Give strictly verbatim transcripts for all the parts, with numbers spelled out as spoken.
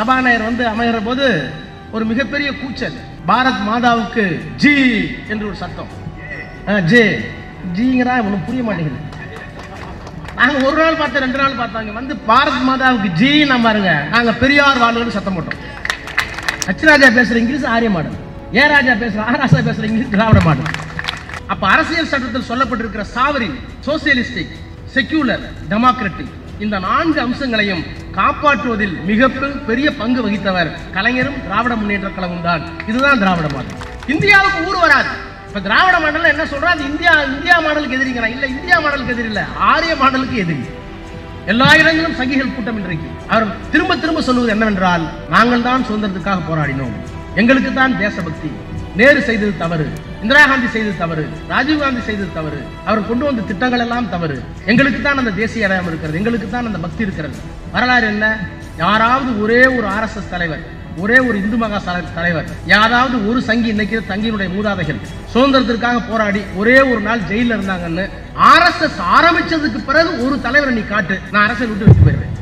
சபாநாயகர் வந்து அமைகிற போது ஒரு மிகப்பெரிய கூச்சல். பாரத் மாதாவுக்கு ஜி என்று ஒரு சத்தம். ஜே ஜிங்கிறா ஒன்றும் புரிய மாட்டேங்குது. நாங்கள் ஒரு நாள் பார்த்தோம், ரெண்டு நாள் பார்த்தாங்க. வந்து பாரத் மாதாவுக்கு ஜி நம்ம பாருங்க, நாங்கள் பெரியார் வாழ்வுன்னு சத்தம் போட்டோம். அச்சுராஜா பேசுகிற இங்கிலீஷ் ஆரிய மாடல், ஏ ராஜா பேசுகிற ஆராசா பேசுகிற இங்கிலீஷ் திராவிட மாடல். அப்போ அரசியல் சட்டத்தில் சொல்லப்பட்டிருக்கிற சாவரின், சோசியலிஸ்டிக், செக்யூலர், டெமோக்ராட்டிக் இந்த நான்கு அம்சங்களையும் காப்பாற்றுவதில் மிக பெரிய பங்கு வகித்தவர் கலைஞரும் திராவிட முன்னேற்ற கழகம் தான். இதுதான் திராவிட மாடல். இந்தியாவுக்கு ஊர் வராது. இப்ப திராவிட மாடல் என்ன சொல்றா, இந்தியா இந்தியா மாடலுக்கு எதிரிங்கிறான். இல்ல, இந்தியா மாடலுக்கு எதிரி இல்ல, ஆரிய மாடலுக்கு எதிரி. எல்லா இடங்களிலும் சங்கிகள் கூட்டம் இன்றைக்கு. அவர் திரும்ப திரும்ப சொல்லுவது என்னவென்றால், நாங்கள் தான் சுதந்திரத்துக்காக போராடினோம், எங்களுக்கு தான் தேசபக்தி. நேரு செய்தது தவறு, இந்திரா காந்தி செய்தது தவறு, ராஜீவ் காந்தி செய்தது தவறு, அவர் கொண்டு வந்த திட்டங்கள் எல்லாம் தவறு. எங்களுக்கு தான் அந்த தேசிய அடையாளம் இருக்கிறது, எங்களுக்கு தான் அந்த பக்தி இருக்கிறது. வரலாறு என்ன? யாராவது ஒரே ஒரு ஆர் எஸ் எஸ் தலைவர், ஒரே ஒரு இந்து மகா தலைவர், யாராவது ஒரு சங்கி, இன்னைக்கு சங்கியினுடைய மூதாதைகள் சுதந்திரத்திற்காக போராடி ஒரே ஒரு நாள் ஜெயில இருந்தாங்கன்னு ஆர் எஸ் எஸ் ஆரம்பிச்சதுக்கு பிறகு ஒரு தலைவரை நீ காட்டு, நான் அரசியல் விட்டு விட்டு போயிருவேன்.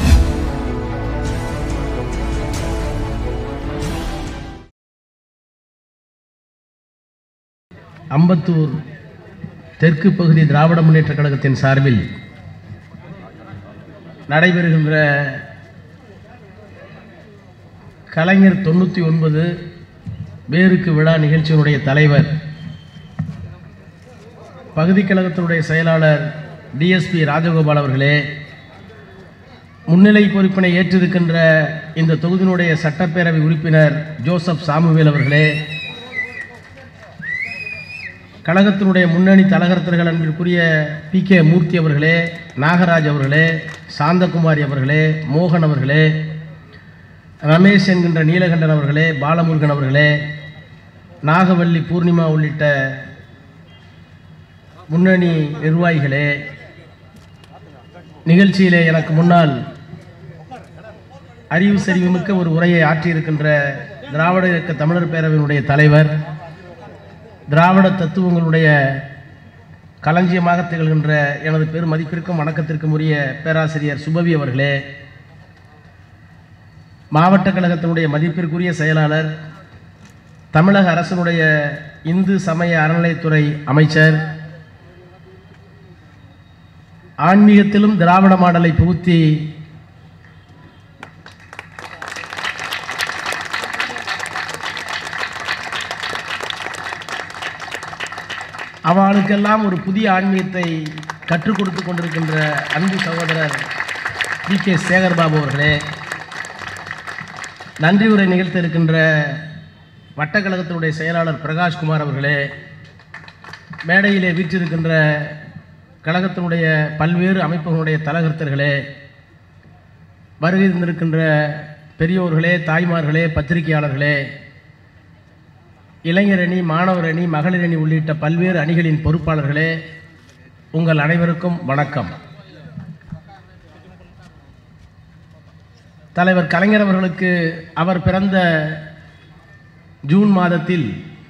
அம்பத்தூர் தெற்கு பகுதி திராவிட முன்னேற்ற கழகத்தின் சார்பில் நடைபெறுகின்ற கலைஞர் தொண்ணூற்றி ஒன்பது பேருக்கு விழா நிகழ்ச்சியினுடைய தலைவர், பகுதி கழகத்தினுடைய செயலாளர் டிஎஸ்பி ராஜகோபால் அவர்களே, முன்னிலை பொறுப்பினை ஏற்றிருக்கின்ற இந்த தொகுதியினுடைய சட்டப்பேரவை உறுப்பினர் ஜோசப் சாமுவேல் அவர்களே, கழகத்தினுடைய முன்னணி தலகர்த்தர்கள் அன்பிற்குரிய பி கே மூர்த்தி அவர்களே, நாகராஜ் அவர்களே, சாந்தகுமாரி அவர்களே, மோகன் அவர்களே, ரமேஷ் என்கின்ற நீலகண்டன் அவர்களே, பாலமுருகன் அவர்களே, நாகவல்லி பூர்ணிமா உள்ளிட்ட முன்னணி நிர்வாகிகளே, நிகழ்ச்சியிலே எனக்கு முன்னால் அறிவு செறிவுமிக்க ஒரு உரையை ஆற்றியிருக்கின்ற திராவிட இயக்க தமிழர் பேரவையினுடைய தலைவர், திராவிட தத்துவங்களுடைய களஞ்சியமாக திகழ்கின்ற எனது பெரும் மதிப்பிற்கும் வணக்கத்திற்கும் உரிய பேராசிரியர் சுபவி அவர்களே, மாவட்ட கழகத்தினுடைய மதிப்பிற்குரிய செயலாளர், தமிழக அரசினுடைய இந்து சமய அறநிலைத்துறை அமைச்சர், ஆன்மீகத்திலும் திராவிட மாடலை புகுத்தி அவளுக்கெல்லாம் ஒரு புதிய ஆன்மீகத்தை கற்றுக் கொடுத்து கொண்டிருக்கின்ற அன்பு சகோதரர் பி கே சேகர்பாபு அவர்களே, நன்றி உரை நிகழ்த்த இருக்கின்ற வட்டக்கழகத்தினுடைய செயலாளர் பிரகாஷ்குமார் அவர்களே, மேடையிலே வீற்றிருக்கின்ற கழகத்தினுடைய பல்வேறு அமைப்புகளுடைய தலகர்த்தர்களே, வருகை தந்திருக்கின்ற பெரியோர்களே, தாய்மார்களே, பத்திரிகையாளர்களே, இளைஞர் அணி, மாணவர் அணி, மகளிர் அணி உள்ளிட்ட பல்வேறு அணிகளின் பொறுப்பாளர்களே, உங்கள் அனைவருக்கும் வணக்கம். தலைவர் கலைஞர் அவர்களுக்கு அவர் பிறந்த ஜூன் மாதத்தில்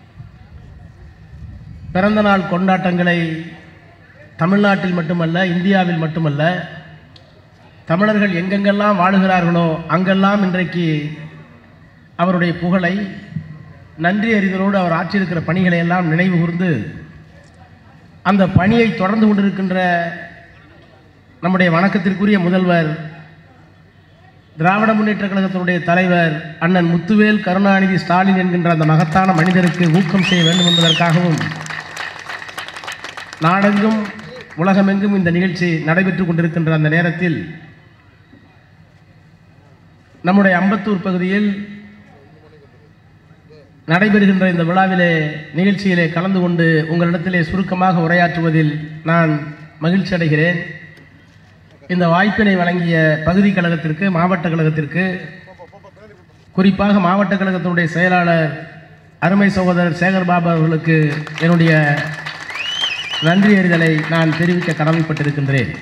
பிறந்த நாள் கொண்டாட்டங்களை தமிழ்நாட்டில் மட்டுமல்ல, இந்தியாவில் மட்டுமல்ல, தமிழர்கள் எங்கெங்கெல்லாம் வாழுகிறார்களோ அங்கெல்லாம் இன்றைக்கு அவருடைய புகழை, நன்றி அறிதலோடு அவர் ஆற்றியிருக்கிற பணிகளை எல்லாம் நினைவு கூர்ந்து அந்த பணியை தொடர்ந்து கொண்டிருக்கின்ற நம்முடைய வணக்கத்திற்குரிய முதல்வர், திராவிட முன்னேற்ற கழகத்தினுடைய தலைவர் அண்ணன் முத்துவேல் கருணாநிதி ஸ்டாலின் என்கின்ற அந்த மகத்தான மனிதருக்கு ஊக்கம் செய்ய வேண்டும் என்பதற்காகவும் நாடெங்கும் உலகமெங்கும் இந்த நிகழ்ச்சி நடைபெற்று கொண்டிருக்கின்ற அந்த நேரத்தில் நம்முடைய அம்பத்தூர் பகுதியில் நடைபெறுகின்ற இந்த விழாவிலே நிகழ்ச்சியிலே கலந்து கொண்டு உங்களிடத்திலே சுருக்கமாக உரையாற்றுவதில் நான் மகிழ்ச்சி அடைகிறேன். இந்த வாய்ப்பினை வழங்கிய பகுதி கழகத்திற்கு, மாவட்ட கழகத்திற்கு, குறிப்பாக மாவட்ட கழகத்தினுடைய செயலாளர் அருமை சகோதரர் சேகர்பாபு அவர்களுக்கு என்னுடைய நன்றி அறிதலை நான் தெரிவிக்க கடமைப்பட்டிருக்கின்றேன்.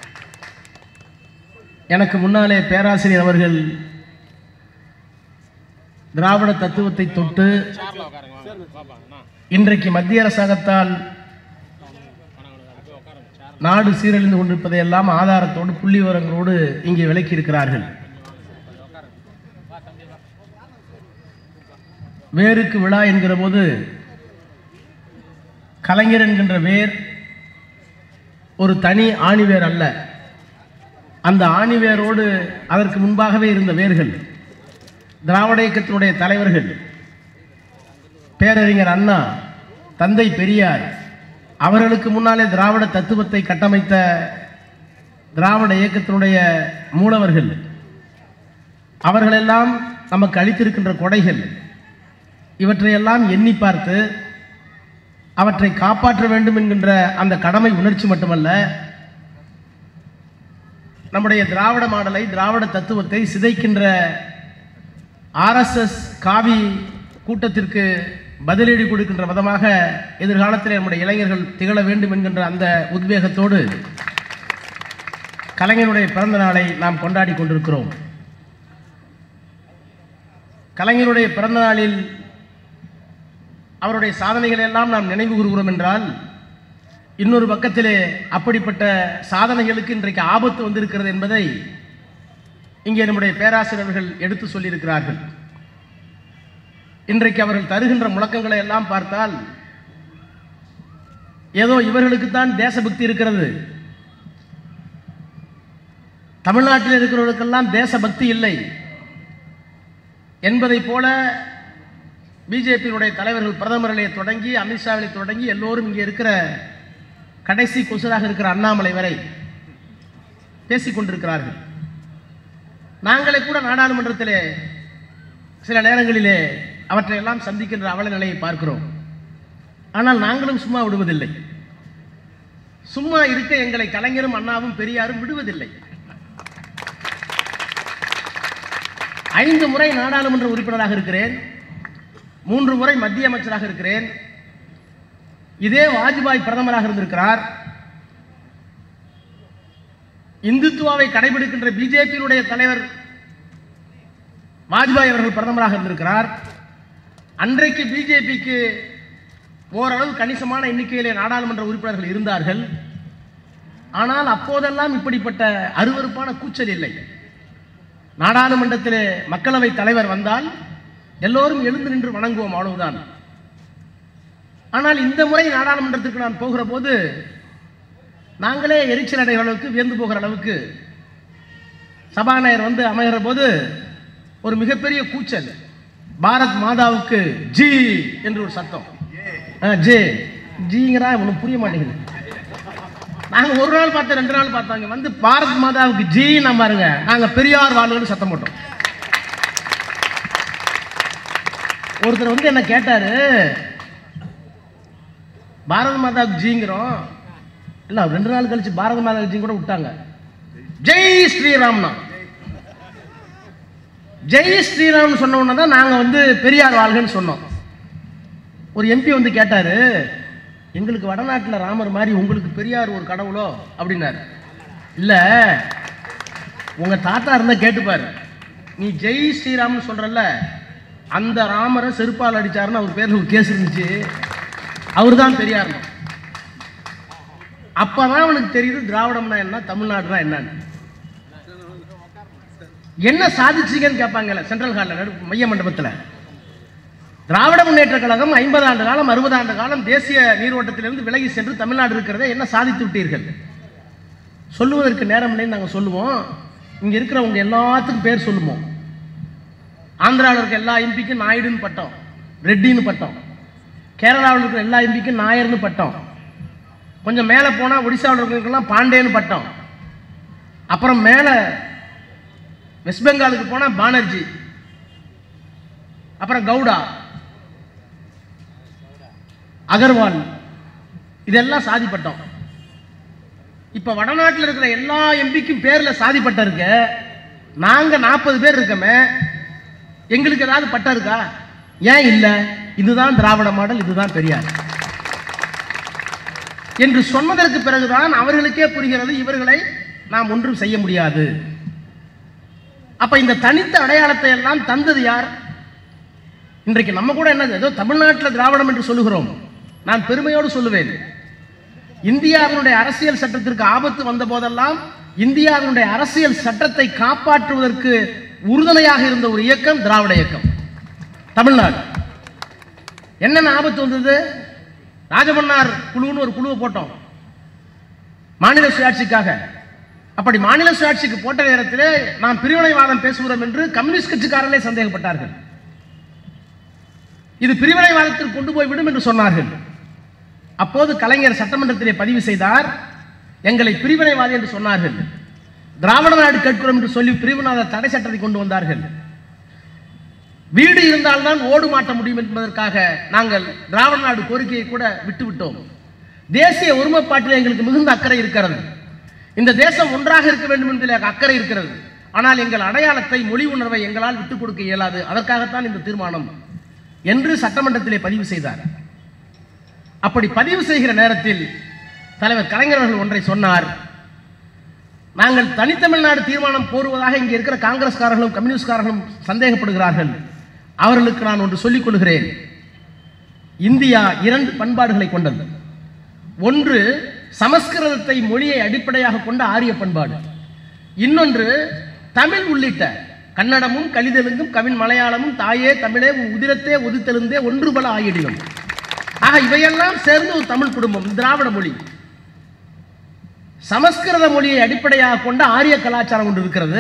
எனக்கு முன்னாலே பேராசிரியர் அவர்கள் திராவிட தத்துவத்தை தொட்டு இன்றைக்கு மத்திய அரசாங்கத்தால் நாடு சீரழிந்து கொண்டிருப்பதை எல்லாம் ஆதாரத்தோடு புள்ளி விவரங்களோடு இங்கே விளக்கி இருக்கிறார்கள். வேருக்கு விழா என்கிற போது கலைஞர் என்கின்ற வேர் ஒரு தனி ஆணிவேர் அல்ல. அந்த ஆணிவேரோடு அதற்கு முன்பாகவே இருந்த வேர்கள் திராவிட இயக்கத்தினுடைய தலைவர்கள், பேரறிஞர் அண்ணா, தந்தை பெரியார், அவர்களுக்கு முன்னாலே திராவிட தத்துவத்தை கட்டமைத்த திராவிட இயக்கத்தினுடைய மூலவர்கள், அவர்களெல்லாம் நமக்கு அளித்திருக்கின்ற கொடைகள், இவற்றையெல்லாம் எண்ணி பார்த்து அவற்றை காப்பாற்ற வேண்டும் என்கின்ற அந்த கடமை உணர்ச்சி மட்டுமல்ல, நம்முடைய திராவிட மாடலை, திராவிட தத்துவத்தை சிதைக்கின்ற ஆர்எஸ்எஸ் காவி கூட்டத்திற்கு பதிலடி கொடுக்கின்ற விதமாக எதிர்காலத்தில் நம்முடைய இளைஞர்கள் திகழ வேண்டும் என்கின்ற அந்த உத்வேகத்தோடு கலைஞருடைய பிறந்த நாளை நாம் கொண்டாடி கொண்டிருக்கிறோம். கலைஞருடைய பிறந்த நாளில் அவருடைய சாதனைகளை எல்லாம் நாம் நினைவு கூறுகிறோம் என்றால், இன்னொரு பக்கத்திலே அப்படிப்பட்ட சாதனைகளுக்கு இன்றைக்கு ஆபத்து வந்திருக்கிறது என்பதை இங்கே நம்முடைய பேராசிரியர்கள் எடுத்து சொல்லியிருக்கிறார்கள். இன்றைக்கு அவர்கள் தருகின்ற முழக்கங்களை எல்லாம் பார்த்தால் ஏதோ இவர்களுக்குத்தான் தேசபக்தி இருக்கிறது, தமிழ்நாட்டில் இருக்கிறவர்களுக்கெல்லாம் தேசபக்தி இல்லை என்பதை போல பிஜேபியினுடைய தலைவர்கள், பிரதமர்களை தொடங்கி அமித்ஷாவை தொடங்கி எல்லோரும் இங்கே இருக்கிற கடைசி கொசுராக இருக்கிற அண்ணாமலை வரை பேசிக் கொண்டிருக்கிறார்கள். நாங்களே கூட நாடாளுமன்றத்திலே சில நேரங்களிலே அவற்றையெல்லாம் சந்திக்கின்ற அவல நிலையை பார்க்கிறோம். ஆனால் நாங்களும் சும்மா விடுவதில்லை. சும்மா இருக்க எங்களை கலைஞரும் அண்ணாவும் பெரியாரும் விடுவதில்லை. ஐந்து முறை நாடாளுமன்ற உறுப்பினராக இருக்கிறேன், மூன்று முறை மத்திய அமைச்சராக இருக்கிறேன். இதே வாஜ்பாய் பிரதமராக இருந்திருக்கிறார். இந்துத்துவாவை கடைபிடிக்கின்ற பிஜேபியினுடைய தலைவர் வாஜ்பாய் அவர்கள் பிரதமராக இருந்திருக்கிறார். அன்றைக்கு பிஜேபிக்கு ஓரளவு கணிசமான எண்ணிக்கையிலே நாடாளுமன்ற உறுப்பினர்கள் இருந்தார்கள். ஆனால் அப்போதெல்லாம் இப்படிப்பட்ட அருவருப்பான கூச்சல் இல்லை. நாடாளுமன்றத்திலே மக்களவை தலைவர் வந்தால் எல்லோரும் எழுந்து நின்று வணங்குவோம், அவ்வளவுதான். ஆனால் இந்த முறை நாடாளுமன்றத்திற்கு நான் போகிற போது நாங்களே எரிச்சல் அடைகிற அளவுக்கு, வியந்து போகிற அளவுக்கு சபாநாயகர் வந்து அமைகிற போது ஒரு மிகப்பெரிய கூச்சல், பாரத் மாதாவுக்கு ஜி என்று ஒரு சத்தம். ஜே ஜிங்கிறா ஒன்றும் புரிய மாட்டேங்குது. நாங்கள் ஒரு நாள் பார்த்தோம், ரெண்டு நாள் பார்த்தாங்க, வந்து பாரத் மாதாவுக்கு ஜி நம்ம பாருங்க, நாங்கள் பெரியார் வாழ்வுன்னு சத்தம் போட்டோம். ஒருத்தர் வந்து என்ன கேட்டாரு, பாரத மாதாவுக்கு ஜிங்கிறோம் இல்லை, ரெண்டு நாள் கழிச்சு பாரத மாதாவுக்கு ஜி கூட விட்டாங்க. ஜெய் ஸ்ரீராம்னா, ஜெய் ஸ்ரீராம் சொன்ன உடனே தான் நாங்கள் வந்து பெரியார் வாழ்கன்னு சொன்னோம். ஒரு எம்பி வந்து கேட்டாரு, எங்களுக்கு வடநாட்டில் ராமர் மாதிரி உங்களுக்கு பெரியார் ஒரு கடவுளோ அப்படின்னாரு. இல்லை, உங்கள் தாத்தா இருந்தால் கேட்டுப்பாரு, நீ ஜெய் ஸ்ரீராம்னு சொல்கிறல்ல, அந்த ராமரை செருப்பால் அடித்தாருன்னு அவர் பேரில் ஒரு கேஸ் இருந்துச்சு, அவர் தான் பெரியார். அப்போ தான் அவனுக்கு தெரியுது திராவிடம்னா என்ன, தமிழ்நாடுனா என்னன்னு. என்ன சாதிச்சிங்கன்னு கேட்பாங்கல்ல சென்ட்ரல் ஹாலில் மைய மண்டபத்தில். திராவிட முன்னேற்ற கழகம் ஐம்பது ஆண்டு காலம் அறுபது ஆண்டு காலம் தேசிய நீரோட்டத்திலிருந்து விலகி சென்று தமிழ்நாடு இருக்கிறத என்ன சாதித்து விட்டீர்கள் சொல்லுவதற்கு நேரம் இல்லைன்னு நாங்கள் சொல்லுவோம். இங்கே இருக்கிறவங்க எல்லாத்துக்கும் பேர் சொல்லுவோம். ஆந்திராவில் இருக்க எல்லா எம்பிக்கும் நாயுடுன்னு பட்டம், ரெட்டின்னு பட்டம். கேரளாவில் இருக்கிற எல்லா எம்பிக்கும் நாயர்னு பட்டம். கொஞ்சம் மேலே போனால் ஒடிசாவில் இருக்கிறவங்களுக்கெல்லாம் பாண்டேன்னு பட்டம். அப்புறம் மேலே வெஸ்ட் பெங்காலுக்கு போனால் பானர்ஜி, அப்புறம் கவுடா, அகர்வால், இதெல்லாம் சாதிப்பட்டோம். இப்ப வடநாட்டில் இருக்கிற எல்லா எம்பிக்கும் பேர்ல சாதிப்பட்ட இருக்கு. நாங்க நாற்பது பேர் இருக்கமே, எங்களுக்கு ஏதாவது பட்டம் இருக்கா? ஏன் இல்லை? இதுதான் திராவிட மாடல், இதுதான் பெரியார் என்று சொன்னதற்கு பிறகுதான் அவர்களுக்கே புரிகிறது இவர்களை நாம் ஒன்றும் செய்ய முடியாது. அப்ப இந்த தனித்த அடையாளத்தை எல்லாம் தந்தது யார்? இன்றைக்கு நம்ம கூட என்னது, ஏதோ தமிழ்நாட்டில் திராவிடம் என்று சொல்லுகிறோம். நான் பெருமையோடு சொல்லுவேன், இந்தியாவினுடைய அரசியல் சட்டத்திற்கு ஆபத்து வந்த போதெல்லாம் இந்தியாவினுடைய அரசியல் சட்டத்தை காப்பாற்றுவதற்கு உறுதுணையாக இருந்த ஒரு இயக்கம் திராவிட இயக்கம். தமிழ்நாடு என்னென்ன ஆபத்து வந்தது? ராஜமன்னார் குழுன்னு ஒரு குழுவை போட்டோம் மாநில சுயாட்சிக்காக. அப்படி மாநில சுயாட்சிக்கு போட்ட நேரத்தில் நாம் பிரிவினைவாதம் பேசுகிறோம் என்று கம்யூனிஸ்ட் கட்சிக்காரர்களே சந்தேகப்பட்டார்கள். இது பிரிவினைவாதத்திற்கு கொண்டு போய் விடும் என்று சொன்னார்கள். அப்போது கலைஞர் சட்டமன்றத்திலே பதிவு செய்தார், எங்களை பிரிவினைவாதி என்று சொன்னார்கள். திராவிட நாடு கேட்கிறோம் என்று சொல்லி பிரிவினைவாத தடை சட்டத்தை கொண்டு வந்தார்கள். வீடு இருந்தால்தான் ஓடு மாட்ட முடியும் என்பதற்காக நாங்கள் திராவிட நாடு கோரிக்கையை கூட விட்டுவிட்டோம். தேசிய ஒருமைப்பாட்டில் எங்களுக்கு மிகுந்த அக்கறை இருக்கிறது. இந்த தேசம் ஒன்றாக இருக்க வேண்டும் என்பதில் அக்கறை இருக்கிறது. ஆனால் எங்கள் அடையாளத்தை, மொழி உணர்வை எங்களால் விட்டுக் கொடுக்க இயலாது. அதற்காகத்தான் இந்த தீர்மானம் என்று சட்டமன்றத்திலே பதிவு செய்தார். அப்படி பதிவு செய்கிற நேரத்தில் தலைவர் கலைஞர் அவர்கள் ஒன்றை சொன்னார். நாங்கள் தனித்தமிழ்நாடு தீர்மானம் போடுவதாக இங்கே இருக்கிற காங்கிரஸ்காரர்களும் கம்யூனிஸ்ட்காரர்களும் சந்தேகப்படுகிறார்கள். அவர்களுக்கு நான் ஒன்று சொல்லிக் கொள்கிறேன். இந்தியா இரண்டு பண்பாடுகளை கொண்டது. ஒன்று சமஸ்கிருதத்தை மொழியை அடிப்படையாக கொண்ட ஆரிய பண்பாடு. இன்னொன்று தமிழ் உள்ளிட்ட கன்னடமும் கலிதெலுங்கும் கவின் மலையாளமும் தாயே தமிழே உதிரத்தே ஒதுத்தெழுந்தே ஒன்று பல ஆயிடிலும். ஆக இவையெல்லாம் சேர்ந்து ஒரு தமிழ் குடும்பம். திராவிட மொழி சமஸ்கிருத மொழியை அடிப்படையாக கொண்ட ஆரிய கலாச்சாரம் ஒன்று இருக்கிறது.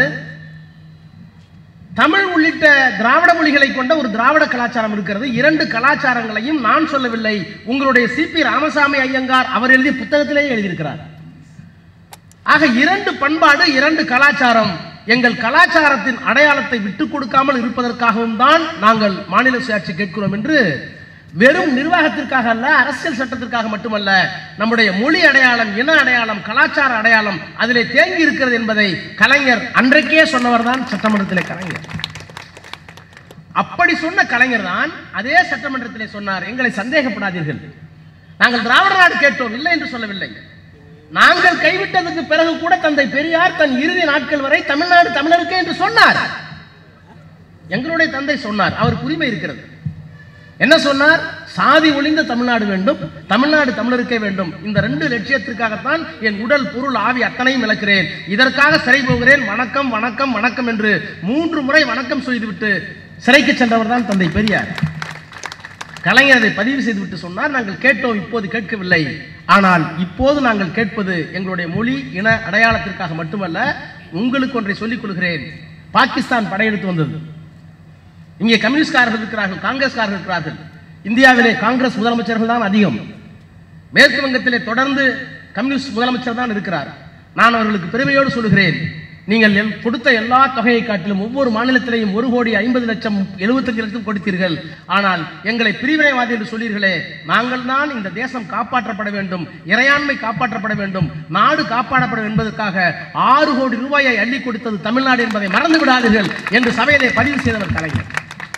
தமிழ் உள்ளிட்ட திராவிட மொழிகளை கொண்ட ஒரு திராவிட கலாச்சாரம் இருக்கிறது. இரண்டு கலாச்சாரங்களையும் நான் சொல்லவில்லை, உங்களுடைய சி பி ராமசாமி ஐயங்கார் அவர் எழுதிய புத்தகத்திலேயே எழுதியிருக்கிறார். ஆக இரண்டு பண்பாடு, இரண்டு கலாச்சாரம். எங்கள் கலாச்சாரத்தின் அடையாளத்தை விட்டுக் கொடுக்காமல் இருப்பதற்காகவும் தான் நாங்கள் மாநில சுயாட்சி கேட்கிறோம் என்று வெறும் நிர்வாகத்திற்காக அல்ல, அரசியல் சட்டத்திற்காக மட்டுமல்ல, நம்முடைய மொழி அடையாளம், இன அடையாளம், கலாச்சார அடையாளம் அதிலே தேங்கி இருக்கிறது என்பதை கலைஞர் அன்றைக்கே சொன்னவர் தான் சட்டமன்றத்திலே கலைஞர். அப்படி சொன்ன கலைஞர் தான் அதே சட்டமன்றத்திலே சொன்னார், எங்களை சந்தேகப்படாதீர்கள், நாங்கள் திராவிட நாடு கேட்டோம், இல்லை என்று சொல்லவில்லை. நாங்கள் கைவிட்டதுக்கு பிறகு கூட தந்தை பெரியார் தன் இறுதி நாட்கள் வரை தமிழ்நாடு தமிழருக்கே என்று சொன்னார். எங்களுடைய தந்தை சொன்னார், அவருக்கு உரிமை இருக்கிறது. என்ன சொன்னார்? சாதி ஒழிந்த தமிழ்நாடு வேண்டும், தமிழ்நாடு தமிழருக்கே வேண்டும். இந்த ரெண்டு லட்சியத்திற்காகத்தான் என் உடல் பொருள் ஆவி அத்தனையும் இழக்கிறேன், இதற்காக சிறை போகிறேன், வணக்கம் வணக்கம் வணக்கம் என்று மூன்று முறை வணக்கம் செய்துவிட்டு சிறைக்கு சென்றவர் தான் தந்தை பெரியார். கலைஞர் அதை பதிவு செய்துவிட்டு சொன்னார், நாங்கள் கேட்டோம், இப்போது கேட்கவில்லை. ஆனால் இப்போது நாங்கள் கேட்பது எங்களுடைய மொழி இன அடையாளத்திற்காக மட்டுமல்ல. உங்களுக்கு ஒன்றை சொல்லிக் கொள்கிறேன். பாகிஸ்தான் படையெடுத்து வந்தது. இங்கே கம்யூனிஸ்ட்காரர்கள் இருக்கிறார்கள், காங்கிரஸ்காரர்கள் இருக்கிறார்கள். இந்தியாவிலே காங்கிரஸ் முதலமைச்சர்கள் தான் அதிகம். மேற்கு வங்கத்திலே தொடர்ந்து கம்யூனிஸ்ட் முதலமைச்சர் தான் இருக்கிறார். நான் அவர்களுக்கு பெருமையோடு சொல்கிறேன், நீங்கள் கொடுத்த எல்லா தொகையை காட்டிலும் ஒவ்வொரு மாநிலத்திலேயும் ஒரு கோடி ஐம்பது லட்சம் எழுபத்தஞ்சு லட்சம் கொடுத்தீர்கள். ஆனால் எங்களை பிரிவினைவாதி என்று சொல்லீர்களே, நாங்கள் தான் இந்த தேசம் காப்பாற்றப்பட வேண்டும், இறையாண்மை காப்பாற்றப்பட வேண்டும், நாடு காப்பாற்றப்பட வேண்டும் என்பதற்காக ஆறு கோடி ரூபாயை அள்ளி கொடுத்தது தமிழ்நாடு என்பதை மறந்து விடாதீர்கள் என்று சபையிலே பதிவு செய்தவர் கலைஞர்.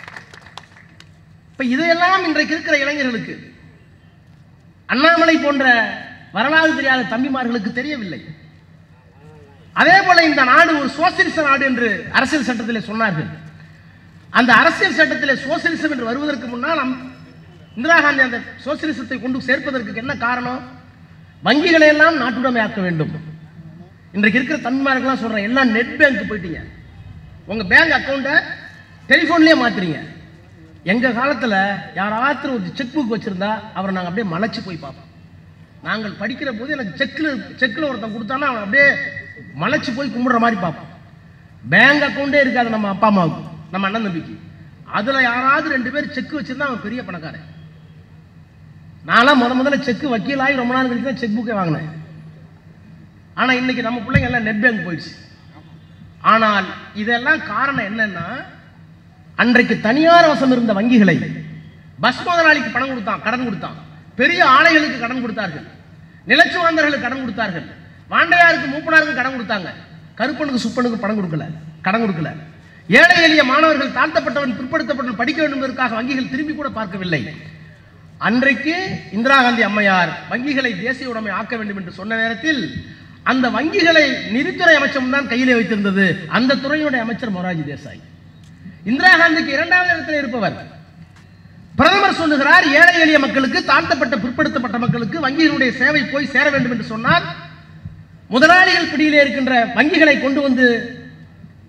இப்ப இதையெல்லாம் இன்றைக்கு இருக்கிற இளைஞர்களுக்கு, அண்ணாமலை போன்ற வரலாறு தெரியாத தம்பிமார்களுக்கு தெரியவில்லை. அதே போல இந்த நாடு ஒரு சோசியலிச நாடு என்று அரசியல் சட்டத்திலே சொன்னார்கள். அந்த அரசியல் சட்டத்திலே சோசியலிசம் என்று வருவதற்கு முன்னால் இந்திரா காந்தி அந்த சோசியலிசத்தை கொண்டு சேர்ப்பதற்கு என்ன காரணம்? வங்கிகளை எல்லாம் நாட்டுடைமையாக்க வேண்டும். இன்றைக்கு இருக்கிற தம்பிமார்கள்லாம் சொல்றேன், எல்லாம் நெட் பேங்க் போயிட்டீங்க, உங்க பேங்க் அக்கௌண்ட்டை டெலிஃபோன்லேயே மாத்துறீங்க. எங்க காலத்துல யாராவது ஒரு செக் புக் வச்சிருந்தா அவரை நாங்கள் அப்படியே மலைச்சு போய் பார்ப்போம். நாங்கள் படிக்கிற போது எனக்கு செக்கில் செக்கில் ஒருத்தன் கொடுத்தானா அவன் அப்படியே மலைச்சு போய் கும்பிடுற மாதிரி பார்ப்போம். பேங்க் அக்கௌண்டே இருக்காது நம்ம அப்பா அம்மாவுக்கு, நம்ம அண்ணன் தம்பிக்கு. அதுல யாராவது ரெண்டு பேர் செக் வச்சிருந்தா அவன் பெரிய பணக்காரன். நான்லாம் முத முதல்ல செக் வக்கீலாகி ரொம்ப நாள் கழிச்சு தான் செக் புக்கே வாங்கினேன். ஆனா இன்னைக்கு நம்ம பிள்ளைங்க எல்லாம் நெட் பேங்க் போயிடுச்சு. ஆனால் இதெல்லாம் காரணம் என்னன்னா, அன்றைக்கு தனியார் வசம் இருந்த வங்கிகளை பஸ் முதலாளிக்கு பணம் கொடுத்தான், கடன் கொடுத்தான், பெரிய ஆலைகளுக்கு கடன் கொடுத்தார்கள், நிலச்சுவாந்தர்களுக்கு கடன் கொடுத்தார்கள், வாண்டையாருக்கு மூப்பனாருக்கு கடன் கொடுத்தாங்க, கருப்பனுக்கு சுப்பனுக்கு பணம் கொடுக்கல, கடன் கொடுக்கல. ஏழை எளிய மாணவர்கள், தாழ்த்தப்பட்டவன், பிற்படுத்தப்பட்டவன் படிக்க வேண்டும் என்பதற்காக வங்கிகள் திரும்பி கூட பார்க்கவில்லை. அன்றைக்கு இந்திரா காந்தி அம்மையார் வங்கிகளை தேசிய உடைமை ஆக்க வேண்டும் என்று சொன்ன நேரத்தில் அந்த வங்கிகளை நிதித்துறை அமைச்சம் தான் கையிலே வைத்திருந்தது. அந்த துறையினுடைய அமைச்சர் மொரார்ஜி தேசாய். இந்திரா காந்திக்கு இரண்டாவது இடத்தில் இருப்பவர். பிரதமர் சொல்லுகிறார், ஏழை எளிய மக்களுக்கு, தாழ்த்தப்பட்ட பிற்படுத்தப்பட்ட மக்களுக்கு வங்கிகளுடைய சேவை போய் சேர வேண்டும் என்று சொன்னால் முதலாளிகள் பிடியிலே இருக்கின்ற வங்கிகளை கொண்டு வந்து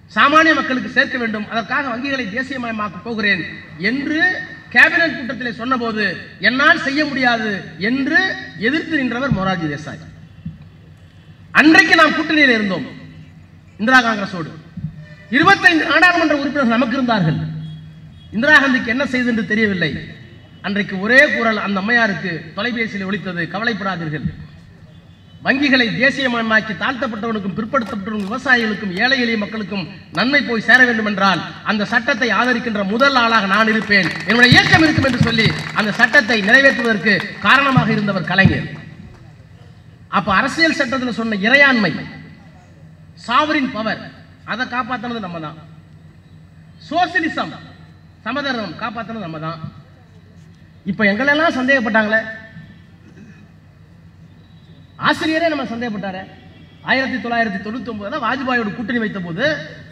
சாமானிய மக்களுக்கு சேர்க்க வேண்டும், அதற்காக வங்கிகளை தேசியமயமாக்க போகிறேன் என்று கேபினட் கூட்டத்தில் சொன்னபோது என்னால் செய்ய முடியாது என்று எதிர்த்து நின்றவர் மொரார்ஜி தேசாய். அன்றைக்கு நாம் கூட்டணியில் இருந்தோம் இந்திரா காங்கிரஸோடு. இருபத்தைந்து நாடாளுமன்ற உறுப்பினர்கள் நமக்கு இருந்தார்கள். இந்திரா காந்திக்கு என்ன செய்து என்று தெரியவில்லை. அன்றைக்கு ஒரே குரல் அந்த அம்மையாருக்கு தொலைபேசியில் ஒலித்தது, கவலைப்படாதீர்கள், வங்கிகளை தேசியமயமாக்கி தாழ்த்தப்பட்டவனுக்கும் பிற்படுத்தப்பட்டவனுக்கும் விவசாயிகளுக்கும் ஏழை எளிய மக்களுக்கும் நன்மை போய் சேர வேண்டும் என்றால் அந்த சட்டத்தை ஆதரிக்கின்ற முதல் ஆளாக நான் இருப்பேன், என்னுடைய இயக்கம் இருக்கும் என்று சொல்லி அந்த சட்டத்தை நிறைவேற்றுவதற்கு காரணமாக இருந்தவர் கலைஞர். அப்ப அரசியல் சட்டத்தில் சொன்ன இறையாண்மை, சாவரின் பவர், அதை காப்பாற்றினது நம்ம தான். சோசியலிசம், சமதர்மம் காப்பாற்றினது நம்ம தான். இப்ப எங்களெல்லாம் சந்தேகப்பட்டாங்களே, ஆசிரியரே நம்ம சந்தேகப்பட்டாரு. ஆயிரத்தி தொள்ளாயிரத்தி தொண்ணூத்தி ஒன்பதுல வாஜ்பாயோடு கூட்டணி வைத்த போது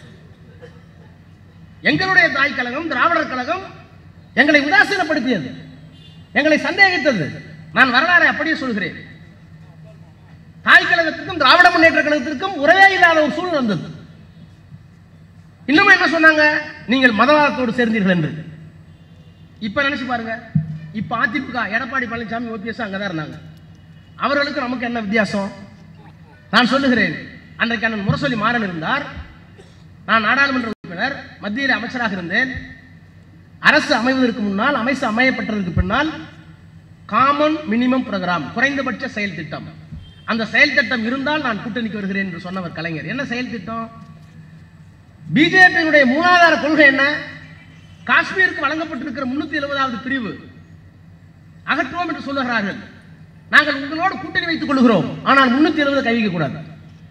எங்களுடைய தாய் கழகம் திராவிடர் கழகம் எங்களை உதாசீனப்படுத்தியது, எங்களை சந்தேகித்தது. நான் வரலாறை அப்படியே சொல்கிறேன். தாய் கழகத்திற்கும் திராவிட முன்னேற்ற கழகத்திற்கும் உரையே இல்லாத ஒரு சூழ்நிலை வந்தது. இன்னும் என்ன சொன்னாங்க, நீங்கள் மதவாதத்தோடு சேர்ந்தீர்கள் என்று. இப்ப நினைச்சு பாருங்க, இப்ப அதிமுக எடப்பாடி பழனிசாமி ஓபிஎஸ் அங்கதான் இருந்தாங்க. அவர்களுக்கு நமக்கு என்ன வித்தியாசம்? நான் சொல்லுகிறேன், அன்றைக்கு அண்ணன் முரசொலி மாறன் இருந்தார், நான் நாடாளுமன்ற உறுப்பினர், மத்தியில் அமைச்சராக இருந்தேன். அரசு அமைவதற்கு முன்னால், அமைச்சு அமையப்பட்டதற்கு பின்னால் காமன் மினிமம் ப்ரோக்ராம், குறைந்தபட்ச செயல் திட்டம், அந்த செயல் திட்டம் இருந்தால் நான் கூட்டணிக்கு வருகிறேன் என்று சொன்னவர் கலைஞர். என்ன செயல் திட்டம்? பிஜேபியினுடைய மூலாதார கொள்கை என்ன? காஷ்மீருக்கு வழங்கப்பட்டிருக்கிற முன்னூத்தி எழுபதாவது பிரிவு அகற்றுவோம் என்று சொல்லுகிறார்கள். நாங்கள் உங்களோடு கூட்டணி வைத்துக் கொள்கிறோம், ஆனால் முன்னூத்தி எழுபது கைவிக்க கூடாது.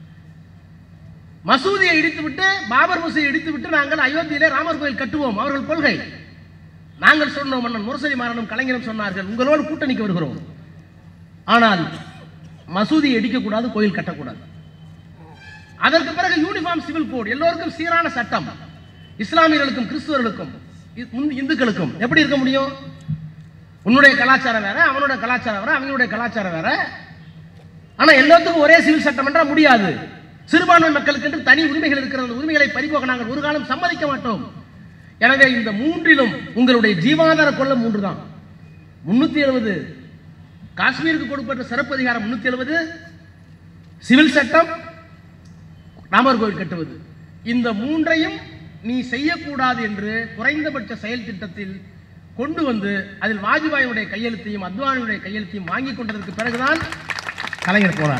மசூதியை இடித்துவிட்டு, பாபர் மசூதியை இடித்துவிட்டு நாங்கள் அயோத்தியிலே ராமர் கோயில் கட்டுவோம், அவர்கள் கொள்கை. நாங்கள் சொன்னோம், மன்னன் முரசொலி மாறனும் கலைஞரும் சொன்னார்கள், உங்களோடு கூட்டணிக்கு வருகிறோம், ஆனால் மசூதியை இடிக்கக்கூடாது, கோயில் கட்டக்கூடாது. அதற்கு பிறகு யூனிஃபார்ம் சிவில் கோட், எல்லோருக்கும் சீரான சட்டம், இஸ்லாமியர்களுக்கும் கிறிஸ்துவர்களுக்கும் இந்துக்களுக்கும். எப்படி இருக்க முடியும்? உன்னுடைய கலாச்சாரம் வேற, அவனுடைய கலாச்சாரம் வேற, அவங்களுடைய கலாச்சாரம் வேற, ஆனா எல்லாத்துக்கும் ஒரே சிவில் சட்டம் என்றால் முடியாது. சிறுபான்மை மக்களுக்கு என்று தனி உரிமைகள் இருக்கிற உரிமைகளை பறிபோக நாங்கள் ஒரு காலம் சம்மதிக்க மாட்டோம். எனவே இந்த மூன்றிலும் உங்களுடைய ஜீவாதார கொள்ள மூன்று தான். முன்னூத்தி எழுபது காஷ்மீருக்கு கொடுக்கப்பட்ட சிறப்பு அதிகாரம், முன்னூத்தி எழுபது சிவில் சட்டம், ராமர் கோவில் கட்டுவது, இந்த மூன்றையும் நீ செய்யக்கூடாது என்று குறைந்தபட்ச செயல் திட்டத்தில் கொண்டு வந்து அதில் வாஜ்பாயுடைய கையெழுத்தையும் அத்வானியுடைய கையெழுத்தையும் வாங்கி கொண்டதற்கு பிறகுதான் கலைஞர் போனார்.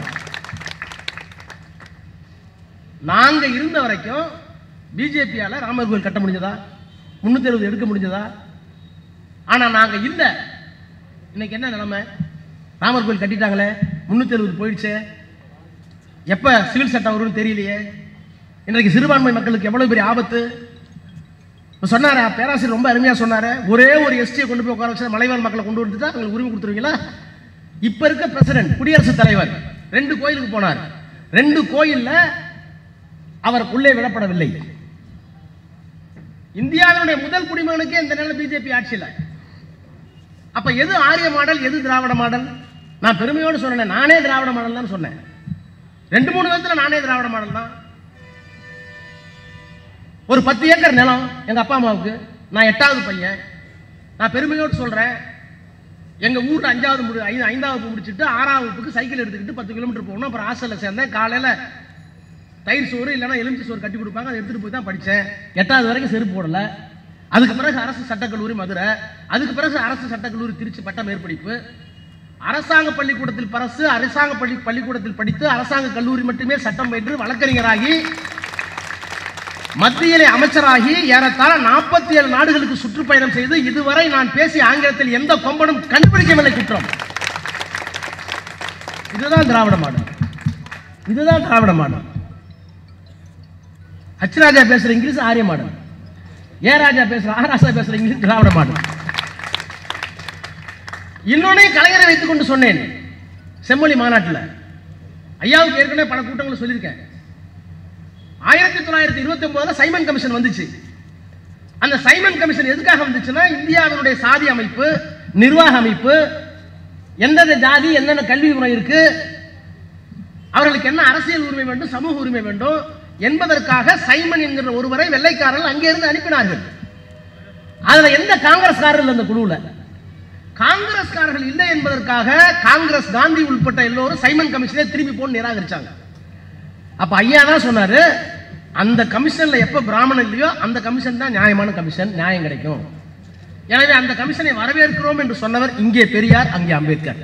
நாங்க இருந்த வரைக்கும் பிஜேபியால ராமர் கோவில் கட்ட முடிஞ்சதா? முன்னூத்தி எழுபது எடுக்க முடிஞ்சதா? ஆனா நாங்க இல்ல. இன்னைக்கு என்ன நிலைமை? ராமர் கோவில் கட்டிட்டாங்களே, முன்னூத்தி எழுபது போயிடுச்சு, எப்ப சிவில் சட்டம் வரும்னு தெரியலையே. இன்றைக்கு சிறுபான்மை மக்களுக்கு எவ்வளவு பெரிய ஆபத்து சொன்னார பேராசிரியர், ரொம்ப அருமையா சொன்னாரு. ஒரே ஒரு எஸ்டியை கொண்டு போய் உட்கார வச்சு மலைவாழ் மக்களை கொண்டு வந்துட்டா அவங்களுக்கு உரிமை கொடுத்துருவீங்களா? இப்ப இருக்க பிரசிடென்ட், குடியரசுத் தலைவர் ரெண்டு கோயிலுக்கு போனார், ரெண்டு கோயில்ல அவர் உள்ளே விடப்படவில்லை. இந்தியாவினுடைய முதல் குடிமகனுக்கே இந்த நிலை பிஜேபி ஆட்சியில். அப்ப எது ஆரிய மாடல், எது திராவிட மாடல்? நான் பெருமையோடு சொன்னேன், நானே திராவிட மாடல் தான் சொன்னேன். ரெண்டு மூணு விதத்துல நானே திராவிட மாடல் தான். ஒரு பத்து ஏக்கர் நிலம் எங்க அப்பா அம்மாவுக்கு, நான் எட்டாவது பையன். நான் பெருமையோடு சொல்றேன், எங்க ஊர்ல அஞ்சாவது முடி ஐந்தாவது முடிச்சுட்டு ஆறாவது வகுப்புக்கு சைக்கிள் எடுத்துக்கிட்டு பத்து கிலோமீட்டர் போகணும். அப்புறம் ஹாஸ்டல்ல சேர்ந்தேன். காலையில தயிர் சோறு இல்லைன்னா எலுமிச்சை சோறு கட்டி கொடுப்பாங்க, அதை எடுத்துட்டு போய் தான் படித்தேன். எட்டாவது வரைக்கும் செருப்பு போடல. அதுக்கு பிறகு அரசு சட்டக்கல்லூரி மதுரை, அதுக்கு பிறகு அரசு சட்டக்கல்லூரி திருச்சி பட்ட மேற்படிப்பு. அரசாங்க பள்ளிக்கூடத்தில் பரசு, அரசாங்க பள்ளி பள்ளிக்கூடத்தில் படித்து அரசாங்க கல்லூரி மட்டுமே சட்டம் பயின்று வழக்கறிஞராகி மத்தியிலே அமைச்சராகி ஏறத்தாழ நாற்பத்தி ஏழு நாடுகளுக்கு சுற்றுப்பயணம் செய்து இதுவரை நான் பேசிய ஆங்கிலத்தில் எந்த கொம்பனும் கண்டுபிடிக்கவில்லை குற்றம். இதுதான் திராவிட மாடல், இதுதான் திராவிட மாடல். ஹச் ராஜா பேசுற இங்கிலீஷ் ஆரிய மாடல், ஏ ராஜா பேசுற ஆராசா பேசுற இங்கிலீஷ் திராவிட மாடல். இன்னொன்னே கலைஞரை வைத்துக் கொண்டு சொன்னேன் செம்மொழி மாநாட்டில். ஐயாவுக்கு ஏற்கனவே பல கூட்டங்களை சொல்லியிருக்கேன். ஆயிரத்தி தொள்ளாயிரத்தி இருபத்தி ஒன்பதுல சைமன் கமிஷன் வந்துச்சு. அந்த சைமன் கமிஷன் எதுக்காக வந்துச்சுன்னா, இந்தியாவினுடைய சாதி அமைப்பு, நிர்வாக அமைப்பு, எந்தெந்த ஜாதி, என்னென்ன கல்வி முறை இருக்கு, அவர்களுக்கு என்ன அரசியல் உரிமை வேண்டும், சமூக உரிமை வேண்டும், என்பதற்காக சைமன் என்கிற ஒருவரை வெள்ளைக்காரர்கள் அங்கே இருந்து அனுப்பினார்கள். அதுல எந்த காங்கிரஸ்காரர்கள் அந்த குழுவில் காங்கிரஸ்காரர்கள் இல்லை என்பதற்காக காங்கிரஸ், காந்தி உள்பட்ட எல்லோரும் சைமன் கமிஷனை திரும்பி போன்னு நிராகரிச்சாங்க. அப்ப ஐயா தான் சொன்னாரு, அந்த கமிஷன்ல எப்ப பிராமணன் இல்லையோ அந்த கமிஷன் தான் நியாயமான கமிஷன், நியாயம் கிடைக்கும். எனவே அந்த கமிஷனை வரவேற்கிறோம் என்று சொன்னவர் இங்கே பெரியார், அங்கே அம்பேத்கர்.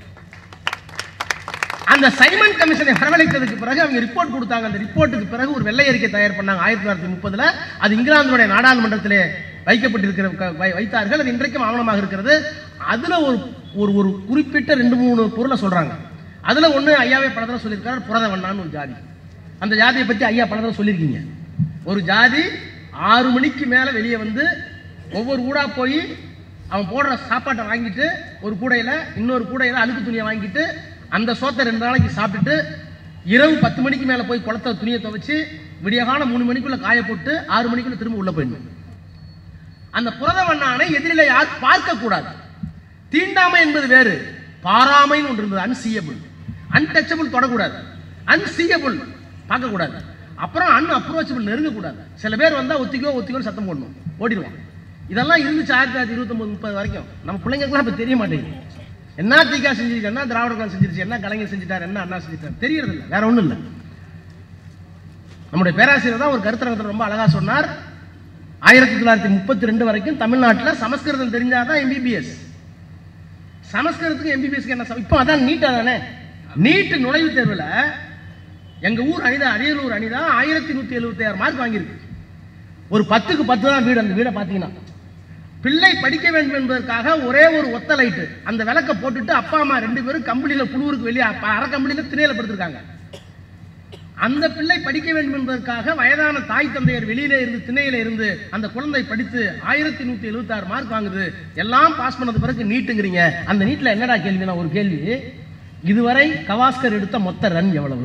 அந்த சைமன் கமிஷனை வரவழைத்ததுக்கு பிறகு அவங்க ரிப்போர்ட் கொடுத்தாங்க. அந்த ரிப்போர்ட்டுக்கு பிறகு ஒரு வெள்ளை அறிக்கை தயார் பண்ணாங்க ஆயிரத்தி தொள்ளாயிரத்தி முப்பதுல. அது இங்கிலாந்துடைய நாடாளுமன்றத்திலே வைக்கப்பட்டிருக்கிற வைத்தார்கள். அது இன்றைக்கும் ஆவணமாக இருக்கிறது. அதுல ஒரு ஒரு குறிப்பிட்ட ரெண்டு மூணு பொருளை சொல்றாங்க. அதுல ஒண்ணு ஐயாவே பல தடவை சொல்லியிருக்காரு, புரதவண்ணான்னு ஒரு ஜாதி. அந்த ஜாதியை பற்றி ஐயா பல தடவை சொல்லியிருக்கீங்க. ஒரு ஜாதி ஆறு மணிக்கு மேல வெளியே வந்து ஒவ்வொரு ஊடா போய் அவன் போடுற சாப்பாட்டை வாங்கிட்டு ஒரு கூடையில இன்னொரு கூடையில அழுக்கு துணியை வாங்கிட்டு அந்த சோத்தை ரெண்டு நாளைக்கு சாப்பிட்டுட்டு இரவு பத்து மணிக்கு மேல போய் குளத்த துணியை துவைச்சு விடியகால மூணு மணிக்குள்ள காய போட்டு ஆறு மணிக்குள்ள திரும்ப உள்ள போயிடணும். அந்த புரதவண்ணானை எதிரில யார் பார்க்க கூடாது. தீண்டாமை என்பது வேறு, பாராமைன்னு ஒன்று இருந்தது, அன்சீயபிள். அன்டச்சபிள் தொடக்கூடாது, அன்சீயபிள் பார்க்க கூடாது. அப்புறம் அன் அப்ரோச்சபிள் நெருங்கக்கூடாது. சில பேர் வந்தா ஒத்திக்கோ ஒத்திக்கோ சத்தம் போடணும், ஓடிடுவான். இதெல்லாம் இருந்துச்சு ஆயிரத்தி தொள்ளாயிரத்தி இருபத்தி ஒன்பது முப்பது வரைக்கும். நம்ம பிள்ளைங்களுக்குலாம் இப்ப தெரிய மாட்டேங்குது. என்ன தீகா செஞ்சிருச்சு, என்ன திராவிட கழகம் செஞ்சிருச்சு, என்ன கலைஞர் செஞ்சுட்டார், என்ன அண்ணா செஞ்சுட்டார் தெரியறது இல்லை, வேற ஒண்ணும் இல்லை. நம்முடைய பேராசிரியர் தான் ஒரு கருத்தரங்கத்தில் ரொம்ப அழகா சொன்னார். ஆயிரத்தி தொள்ளாயிரத்தி முப்பத்தி ரெண்டு வரைக்கும் தமிழ்நாட்டில் சமஸ்கிருதம் தெரிஞ்சாதான் எம்பிபிஎஸ். சமஸ்கிருதத்துக்கு எம்பிபிஎஸ்க்கு என்ன? இப்போ அதான் நீட்டா தானே. நீட் நுழைவுத் தேர்வில் எங்க ஊர் அனிதா, அரியலூர் அனிதா ஆயிரத்தி நூத்தி எழுபத்தி ஆறு மார்க் வாங்கியிருக்கு. ஒரு பத்துக்கு பத்து தான் வீடு. அந்த வீடை பார்த்தீங்கன்னா பிள்ளை படிக்க வேண்டும் என்பதற்காக ஒரே ஒரு ஒத்த லைட்டு அந்த விளக்க போட்டுட்டு அப்பா அம்மா ரெண்டு பேரும் கம்பெனியில குழுவுக்கு வெளியே அரை கம்பெனியில திணையில படுத்திருக்காங்க. அந்த பிள்ளை படிக்க வேண்டும் என்பதற்காக வயதான தாய் தந்தையர் வெளியில இருந்து திணையில இருந்து அந்த குழந்தை படித்து ஆயிரத்தி நூத்தி எழுபத்தி ஆறு மார்க் வாங்குது. எல்லாம் பாஸ் பண்ணது பிறகு நீட்டுங்கிறீங்க. அந்த நீட்ல என்னடா கேள்வினா ஒரு கேள்வி, இதுவரை கவாஸ்கர் எடுத்த மொத்த ரன் எவ்வளவு?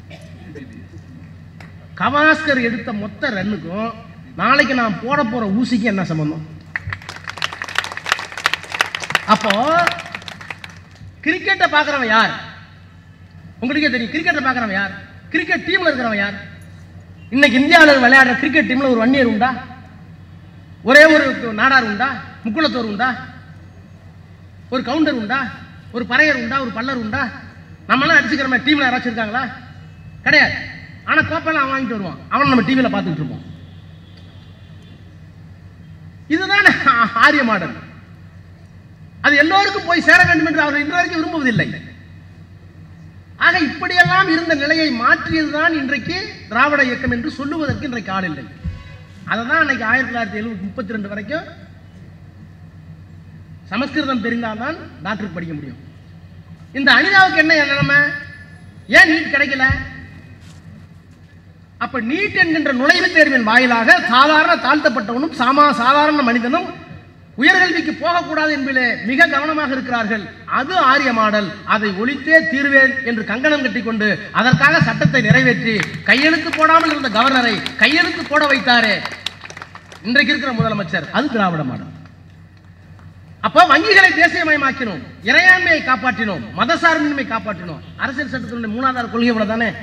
கவாஸ்கர் எடுத்த மொத்த ரன்னுக்கும் நாளைக்கு நான் போட போற ஊசிக்கு என்ன சம்பந்தம்? அப்போ கிரிக்கெட்டை பார்க்கிறவன் யார்? உங்களுக்கே தெரியும். கிரிக்கெட்டை பார்க்கிறவன் யார்? கிரிக்கெட் டீம்ல இருக்கிறவன் யார்? இன்னைக்கு இந்தியாவில் விளையாடுற கிரிக்கெட் டீம்ல ஒரு வன்னியர் உண்டா? ஒரே ஒரு நாடார் உண்டா? முக்குளத்தோர் உண்டா? ஒரு கவுண்டர் உண்டா? ஒரு பறையர் உண்டா? ஒரு பல்லர் உண்டா? நம்மளாம் அடிச்சுக்கிறோமே, டீம்ல யாராச்சும் இருக்காங்களா? கிடையாது. ஆனா கோப்பையெல்லாம் அவன் வாங்கிட்டு வருவான். அவன் நம்ம டிவியில பார்த்துட்டு இருப்போம். இதுதான் ஆரிய மாடல். அது எல்லோருக்கும் போய் சேர வேண்டும் என்று அவர்கள் இன்று வரைக்கும் விரும்புவதில்லை. ஆக இப்படியெல்லாம் இருந்த நிலையை மாற்றியதுதான் இன்றைக்கு திராவிட இயக்கம் என்று சொல்லுவதற்கு இன்றைக்கு ஆள் இல்லை. அதுதான் இன்னைக்கு ஆயிரத்தி தொள்ளாயிரத்தி எழுபத்தி முப்பத்தி ரெண்டு வரைக்கும் சமஸ்கிருதம் தெரிந்தால்தான் டாக்டருக்கு படிக்க முடியும். இந்த அனிதாவுக்கு என்ன நிலைமை? ஏன் நீட் கிடைக்கல? அப்ப நீட் என்கின்ற நுழைவுத் தேர்வின் வாயிலாக சாதாரண தாழ்த்தப்பட்டவனும் சாமா சாதாரண மனிதனும் உயர்கல்விக்கு போகக்கூடாது என்பதிலே மிக கவனமாக இருக்கிறார்கள். அது ஆரிய மாடல். அதை ஒழித்தே தீர்வேன் என்று கங்கணம் கட்டிக்கொண்டு அதற்காக சட்டத்தை நிறைவேற்றி கையெழுத்து போடாமல் இருந்த கவர்னரை கையெழுத்து போட வைத்தாரே இன்றைக்கு இருக்கிற முதலமைச்சர், அது திராவிட மாடல். அப்ப வங்கிகளை தேசியமயமாக்கினோம், இறையாண்மையை காப்பாற்றினோம், மதசார்பின்மை காப்பாற்றினோம். அரசியல் சட்டத்தினுடைய மூணாவது கொள்கை இவ்வளவு தானே.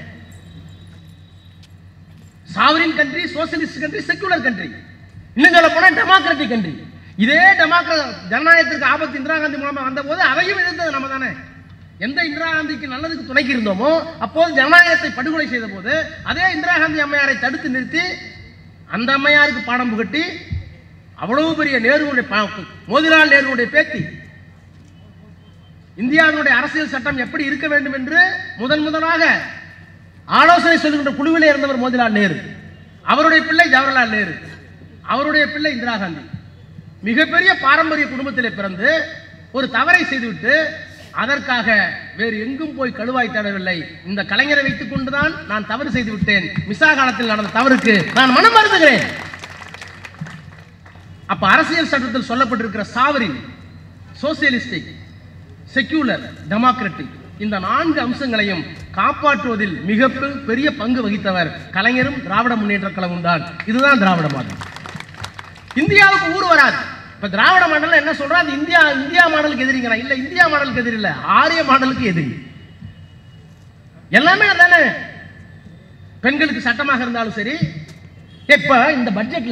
Sovereign country, socialist country, secular country, இன்னும் சொல்ல போனா டெமோக்ராட்டிக் கண்ட்ரி. இதே டெமோக்ராட் ஜனநாயகத்திற்கு ஆபத்து இந்திரா காந்தி மூலமா வந்த போது அதையும் எதிர்த்தது நம்ம தானே. எந்த இந்திரா காந்திக்கு நல்லதுக்கு துணைக்கு இருந்தோமோ அப்போது ஜனநாயகத்தை படுகொலை செய்த போது அதே இந்திரா காந்தி அம்மையாரை தடுத்து நிறுத்தி அந்த அம்மையாருக்கு பாடம் புகட்டி அவ்வளவு பெரிய நேருடைய மோதிலால் நேருடைய பேத்தி இந்தியாவினுடைய அரசியல் சட்டம் எப்படி இருக்க வேண்டும் என்று முதன் முதலாக ஆலோசனை சொல்லுகின்ற குழுவிலே இருந்தவர் மோதிலால் நேரு. அவருடைய பிள்ளை ஜவஹர்லால் நேரு, அவருடைய பிள்ளை இந்திரா காந்தி. மிகப்பெரிய பாரம்பரிய குடும்பத்திலே பிறந்து ஒரு தவறை செய்துவிட்டு அதற்காக வேறு எங்கும் போய் கழுவாய் தேடவில்லை. இந்த கலைஞரை வைத்துக் கொண்டுதான் நான் தவறு செய்து விட்டேன், மிசா காலத்தில் நடந்த தவறுக்கு நான் மனம் வருந்துகிறேன். அப்ப அரசியல் சட்டத்தில் சொல்லப்பட்டிருக்கிற சாவரின், சோசியலிஸ்டிக், செக்யூலர், டெமோக்ராட்டிக் இந்த நான்கு அம்சங்களையும் காப்பாற்றுவதில் மிக பெரிய பங்கு வகித்தவர் கலைஞரும் திராவிட முன்னேற்ற கழகம் தான். இதுதான் திராவிட மாடல். இந்தியாவுக்கு ஊர் வராது. இப்ப திராவிட மாடல் என்ன சொல்றா? இந்தியா இந்தியா மாடலுக்கு எதிரிங்கிறான். இல்ல, இந்தியா மாடலுக்கு எதிரி இல்ல, ஆரிய மாடலுக்கு எதிரி. எல்லாமே அதானே. பெண்களுக்கு சட்டமாக இருந்தாலும் சரி. இப்ப இந்த பட்ஜெட்ல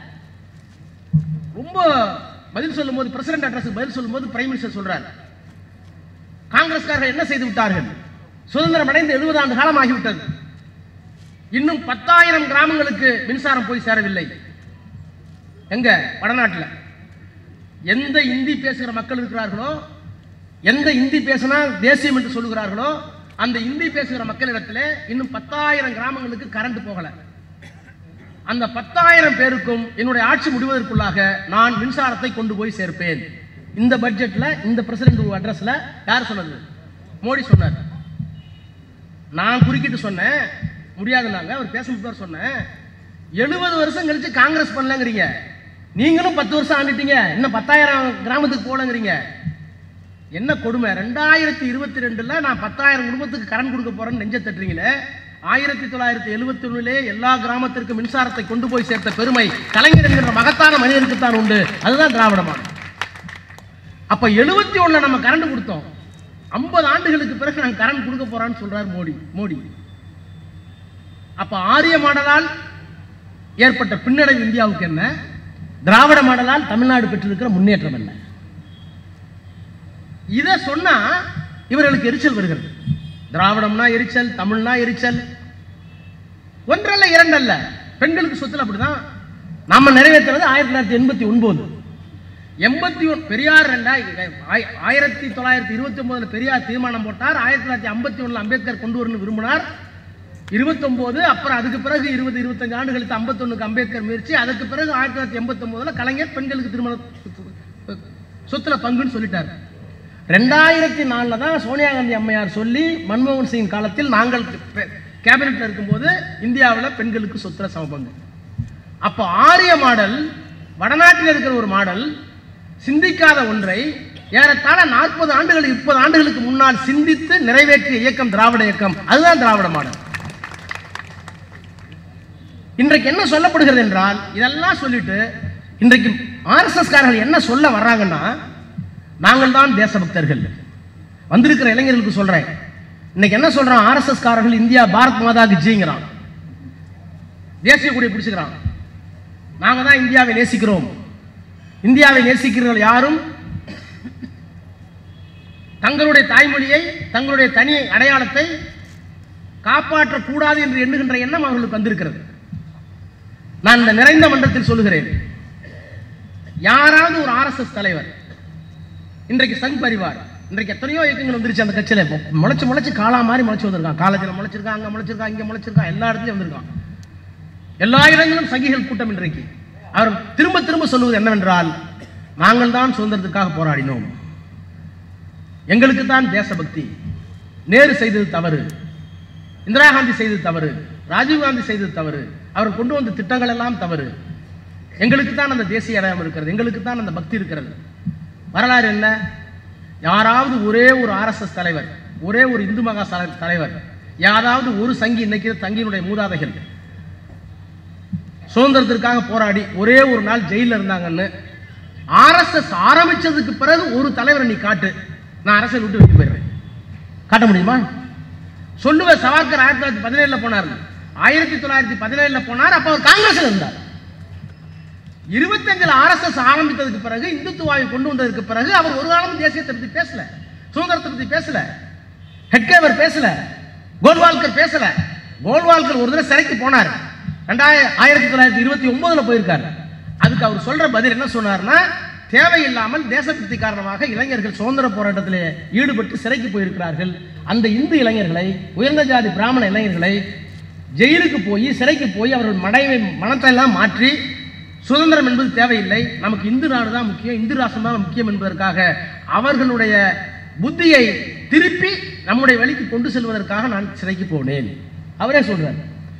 ரொம்ப பதில் சொல்லும் போது, பிரசிடென்ட் அட்ரஸ் பதில் சொல்லும் போது பிரைம் மினிஸ்டர் சொல்றார், காங்கிரஸ்காரர்கள் என்ன செய்து விட்டார்கள், சுதந்திரம் அடைந்து எழுபது ஆண்டு காலம் ஆகிவிட்டது, இன்னும் பத்தாயிரம் கிராமங்களுக்கு மின்சாரம் போய் சேரவில்லை. எங்க வடநாட்டில் எந்த இந்தி பேசுகிற மக்கள் இருக்கிறார்களோ, எந்த இந்தி பேசினா தேசியம் என்று சொல்லுகிறார்களோ, அந்த இந்தி பேசுகிற மக்களிடத்தில் இன்னும் பத்தாயிரம் கிராமங்களுக்கு கரண்ட் போகல. அந்த பத்தாயிரம் பேருக்கும் என்னுடைய ஆட்சி முடிவதற்குள்ளாக நான் மின்சாரத்தை கொண்டு போய் சேர்ப்பேன். இந்த பட்ஜெட்ல, இந்த பிரசிடென்ட் அட்ரஸ்ல யார் சொன்னது? மோடி சொன்னார். நான் குறுக்கிட்டு சொன்னேன், முடியாதுனாங்க. அவர் பேசும்போது சொன்னேன், எழுபது வருஷம் கழிச்சு காங்கிரஸ் பண்ணலங்கிறீங்க, நீங்களும் பத்து வருஷம் ஆண்டுட்டீங்க, இன்னும் பத்தாயிரம் கிராமத்துக்கு போலங்கிறீங்க. என்ன கொடுமை! ரெண்டாயிரத்தி இருபத்தி ரெண்டுல நான் பத்தாயிரம் குடும்பத்துக்கு கரண்ட் கொடுக்க போறேன்னு நெஞ்ச தட்டுறீங்களே. ஆயிரத்தி தொள்ளாயிரத்தி எழுபத்தி ஒண்ணுலே எல்லா கிராமத்திற்கும் மின்சாரத்தை கொண்டு போய் சேர்த்த பெருமை கலைஞர் என்கிற மகத்தான மனிதருக்கு தான் உண்டு. அதுதான் திராவிட மாடல். அப்ப எழுபத்தி ஒண்ணுல நம்ம கரண்ட் கொடுத்தோம், ஐம்பது ஆண்டுகளுக்கு பிறகு நாங்கள் கரண்ட் கொடுக்க போறான்னு சொல்றாரு மோடி மோடி அப்ப ஆரிய மாடலால் ஏற்பட்ட பின்னடைவு இந்தியாவுக்கு என்ன, திராவிட மாடலால் தமிழ்நாடு பெற்றிருக்கிற முன்னேற்றம் என்ன? இதை சொன்னா இவர்களுக்கு எரிச்சல் வருகிறது. திராவிடம்னா எரிச்சல், தமிழ்னா எரிச்சல். ஒன்றல்ல இரண்டல்ல, பெண்களுக்கு சொத்துல அப்படிதான். நாம நிறைவேற்றுறது ஆயிரத்தி தொள்ளாயிரத்தி எண்பத்தி ஒன்பது எண்பத்தி ஒன்று பெரியார் ஆயிரத்தி தொள்ளாயிரத்தி இருபத்தி ஒன்பதுல பெரியார் தீர்மானம் போட்டார். ஆயிரத்தி தொள்ளாயிரத்தி ஐம்பத்தி ஒண்ணுல அம்பேத்கர் கொண்டு வரணும் விரும்பினார். இருபத்தி ஒன்பது அப்புறம் அதுக்கு பிறகு இருபது இருபத்தஞ்சு ஆண்டு கழித்து ஐம்பத்தி ஒண்ணுக்கு அம்பேத்கர் முயற்சி. அதுக்கு பிறகு ஆயிரத்தி தொள்ளாயிரத்தி எண்பத்தி ஒன்பதுல கலைஞர் பெண்களுக்கு திருமண சொத்துல பங்குன்னு சொல்லிட்டார். ரெண்டாயிரத்தி நாலுல தான் சோனியா காந்தி அம்மையார் சொல்லி மன்மோகன் சிங் காலத்தில் நாங்கள் கேபினெட்ல இருக்கும்போது இந்தியாவில் பெண்களுக்கு சொத்துல சமபங்கு. அப்போ ஆரிய மாடல், வடநாட்டில் இருக்கிற ஒரு மாடல், சிந்திக்காத ஒன்றை ஏறத்தாழ நாற்பது ஆண்டுகள் முப்பது ஆண்டுகளுக்கு முன்னால் சிந்தித்து நிறைவேற்றிய இயக்கம் திராவிட இயக்கம். அதுதான் திராவிட மாடல். இன்றைக்கு என்ன சொல்லப்படுகிறது என்றால், இதெல்லாம் சொல்லிட்டு இன்றைக்கு ஆர்எஸ்எஸ் காரர்கள் என்ன சொல்ல வர்றாங்கன்னா, நாங்கள் தான் தேசபக்தர்கள். வந்திருக்கிற இளைஞர்களுக்கு சொல்றேன், இன்னைக்கு என்ன சொல்றான் ஆர்எஸ்எஸ் காரர்கள், இந்தியா பாரத் மாதாக்கு ஜீங்கிறான், தேசிய கொடியை பிடிச்சுக்கிறான். நாங்க தான் இந்தியாவை நேசிக்கிறோம். இந்தியாவை நேசிக்கிறவர்கள் யாரும் தங்களுடைய தாய்மொழியை, தங்களுடைய தனி அடையாளத்தை காப்பாற்றக்கூடாது என்று எண்ணுகின்ற எண்ணம் அவர்களுக்கு வந்திருக்கிறது. நான் இந்த நிறைந்த மன்றத்தில் சொல்லுகிறேன், யாராவது ஒரு ஆர்எஸ்எஸ் தலைவர், இன்றைக்கு சங் பரிவார், இன்றைக்கு எத்தனையோ இயக்கங்கள் வந்துருச்சு அந்த கட்சியில, முளைச்சு முளைச்சு காலா மாதிரி முளைச்சு வந்திருக்கான். காலேஜில் முளைச்சிருக்கான், அங்க முளைச்சிருக்கான், இங்க முளைச்சிருக்கான், எல்லா இடத்துலயும் வந்திருக்கான். எல்லா இடங்களும் சங்கிகள் கூட்டம். இன்றைக்கு அவர் திரும்ப திரும்ப சொல்லுவது என்னவென்றால், நாங்கள் தான் சுதந்திரத்துக்காக போராடினோம், எங்களுக்கு தான் தேசபக்தி, நேரு செய்தது தவறு, இந்திரா காந்தி செய்தது தவறு, ராஜீவ் காந்தி செய்தது தவறு, அவர் கொண்டு வந்த திட்டங்கள் எல்லாம் தவறு, எங்களுக்கு தான் அந்த தேசிய அடையாளம் இருக்கிறது, எங்களுக்கு தான் அந்த பக்தி இருக்கிறது. வரலாறு என்ன? யாராவது ஒரே ஒரு ஆர்எஸ்எஸ் தலைவர், ஒரே ஒரு இந்து மகா தலைவர், யாராவது ஒரு சங்கி, இன்னைக்கு சங்கியினுடைய மூதாதைகள் சுதந்திரத்திற்காக போராடி ஒரே ஒரு நாள் ஜெயிலில் இருந்தாங்கன்னு ஆர்எஸ்எஸ் ஆரம்பிச்சதுக்கு பிறகு ஒரு தலைவரை நீ காட்டு, நான் அரசியல் விட்டு விட்டு போயிடுறேன். காட்ட முடியுமா? சொல்லுவேன். சவார்கர் ஆயிரத்தி தொள்ளாயிரத்தி பதினேழுல போனார், ஆயிரத்தி தொள்ளாயிரத்தி பதினேழுல போனார், அப்ப அவர் காங்கிரஸ்ல இருந்தார். இருபத்தஞ்சுல ஆர்எஸ்எஸ் ஆரம்பித்ததுக்கு பிறகு, இந்துத்துவாவை கொண்டு வந்ததுக்கு பிறகு அவர் ஒரு காலமும் தேசியத்தை பத்தி பேசல, சுதந்திரத்தை பத்தி பேசல, ஹெட்கேவர் பேசல, கோல்வால்கர் பேசல. கோல்வால்கர் ஒரு தடவை சிறைக்கு போனார், ரெண்டாயிரம் ஆயிரத்தி தொள்ளாயிரத்தி இருபத்தி ஒன்பதுல போயிருக்காரு. அதுக்கு அவர் சொல்ற பதில் என்ன சொன்னார்னா, தேவையில்லாமல் தேசபக்தி காரணமாக இளைஞர்கள் சுதந்திர போராட்டத்தில் ஈடுபட்டு சிறைக்கு போயிருக்கிறார்கள். அந்த இந்து இளைஞர்களை, உயர்ந்த ஜாதி பிராமண இளைஞர்களை ஜெயிலுக்கு போய் சிறைக்கு போய் அவர்கள் மனைவி மனத்தை எல்லாம் மாற்றி, சுதந்திரம் என்பது தேவையில்லை, நமக்கு இந்து நாடு தான் முக்கியம், இந்து ராஷ்டிரம் தான் முக்கியம் என்பதற்காக அவர்களுடைய புத்தியை திருப்பி நம்முடைய வழிக்கு கொண்டு செல்வதற்காக நான் சிறைக்கு போனேன். அவரே சொல்றார்.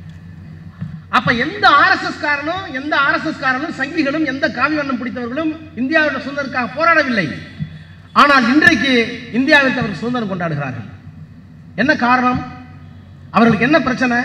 அப்ப எந்த ஆர்எஸ்எஸ் காரனும், எந்த ஆர்எஸ்எஸ் காரனும், சங்கிகளும், எந்த காவி வண்ணம் பிடித்தவர்களும் இந்தியாவுடைய சுதந்திரத்துக்காக போராடவில்லை. ஆனால் இன்றைக்கு இந்தியாவிற்கு அவர்கள் சுதந்திரம் கொண்டாடுகிறார்கள். என்ன காரணம்? அவர்களுக்கு என்ன பிரச்சனை?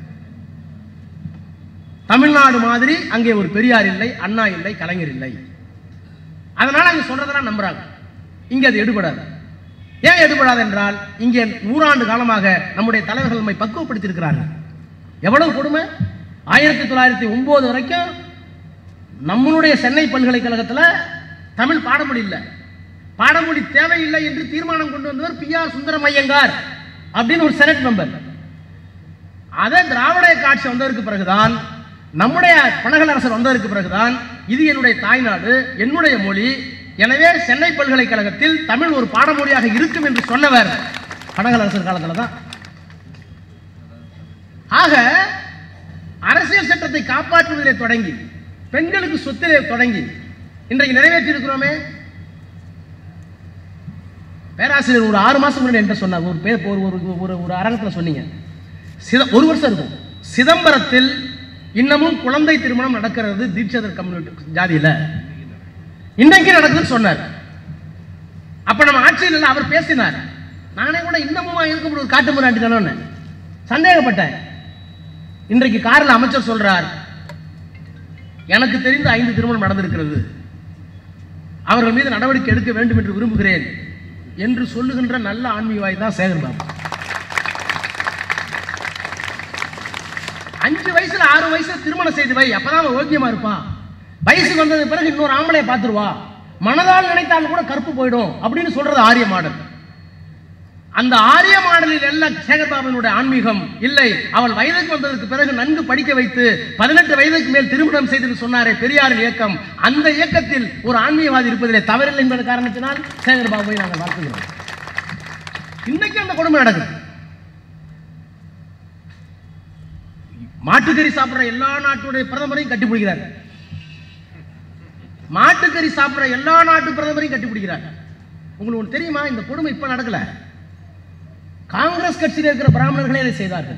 தமிழ்நாடு மாதிரி அங்கே ஒரு பெரியார் இல்லை, அண்ணா இல்லை, கலைஞர் இல்லை. அதனால அங்க சொல்றதெல்லாம் நம்புறாங்க. இங்க அது எடுபடாது. ஏன் எடுபடாது என்றால், இங்கே நூறாண்டு காலமாக நம்முடைய தலைவர்கள் நம்மை பக்குவப்படுத்தி இருக்கிறார்கள். எவ்வளவு கொடுமை! ஆயிரத்தி தொள்ளாயிரத்தி ஒன்பது வரைக்கும் நம்மளுடைய சென்னை பல்கலைக்கழகத்தில் தமிழ் பாடமொழி இல்லை, பாடமொழி தேவையில்லை என்று தீர்மானம் கொண்டு வந்தவர் பி ஆர் சுந்தரம் ஐயங்கார் அப்படின்னு ஒரு செனட் மெம்பர். அதை திராவிட ஆட்சி வந்ததற்கு பிறகுதான், நம்முடைய பனகலரசர் வந்ததற்கு பிறகுதான் இது என்னுடைய தாய்நாடு, என்னுடைய மொழி, எனவே சென்னை பல்கலைக்கழகத்தில் தமிழ் ஒரு பாடமொழியாக இருக்கும் என்று சொன்னவர் பனகலரசர் காலத்தில் தான். ஆக அரசியல் சட்டத்தை காப்பாற்றுவதிலே தொடங்கி பெண்களுக்கு சொத்திலே தொடங்கி இன்றைக்கு நிறைவேற்றி இருக்கிறோமே. பேராசிரியர் ஒரு ஆறு மாசம் முன்னாடி என்ன சொன்னார், ஒரு பேர் ஒரு ஒரு அரங்கத்தில் சொன்னீங்க, ஒரு வருஷம் இருக்கும், சிதம்பரத்தில் இன்னமும் குழந்தை திருமணம் நடக்கிறது தீட்சிதர் கம்யூனிட்டி ஜாதியில இன்னைக்கு நடக்குதுன்னு சொன்னார். அப்ப நம்ம ஆட்சியில் அவர் பேசினார். நானே கூட இன்னமும் இருக்க முடியும் காட்டு முன்னாடி தானே சந்தேகப்பட்டேன். இன்றைக்கு காரில் அமைச்சர் சொல்றார், எனக்கு தெரிந்த ஐந்து திருமணம் நடந்திருக்கிறது, அவர்கள் மீது நடவடிக்கை எடுக்க வேண்டும் என்று விரும்புகிறேன் என்று சொல்லுகின்ற நல்ல ஆன்மீகவாய் தான் சேகர் பாபு. அஞ்சு வயசுல ஆறு வயசுல திருமணம் செய்து வை, அப்பதான் அவன் ஓக்கியமா இருப்பான். வயசுக்கு வந்தது பிறகு இன்னொரு ஆம்பளையை பார்த்துருவா, மனதால் நினைத்தாலும் கூட கருப்பு போயிடும் அப்படின்னு சொல்றது ஆரிய மாடல். அந்த ஆரிய மாடலில் எல்லாம் சேகர்பாபுவினுடைய ஆன்மீகம் இல்லை. அவள் வயதுக்கு வந்ததற்கு பிறகு நன்கு படிக்க வைத்து பதினெட்டு வயதுக்கு மேல் திருமணம் செய்து சொன்னாரே பெரியாரின் இயக்கம், அந்த இயக்கத்தில் ஒரு ஆன்மீகவாதி இருப்பதிலே தவறில்லை என்பது காரணத்தினால் சேகர்பாபுவை நாங்கள் வாழ்த்துகிறோம். இன்னைக்கு அந்த கொடுமை நடக்குது. மாட்டுக்கறி சாப்பிடுற எல்லா நாட்டுடைய பிரதமரையும் கட்டிப்பிடிக்கிறார், மாட்டுக்கறி சாப்பிடுற எல்லா நாட்டு பிரதமரையும் கட்டிப்பிடிக்கிறார். உங்களுக்கு ஒன்று தெரியுமா, இந்த கொடுமை இப்ப நடக்கல, காங்கிரஸ் கட்சியில் இருக்கிற பிராமணர்களே இதை செய்தார்கள்.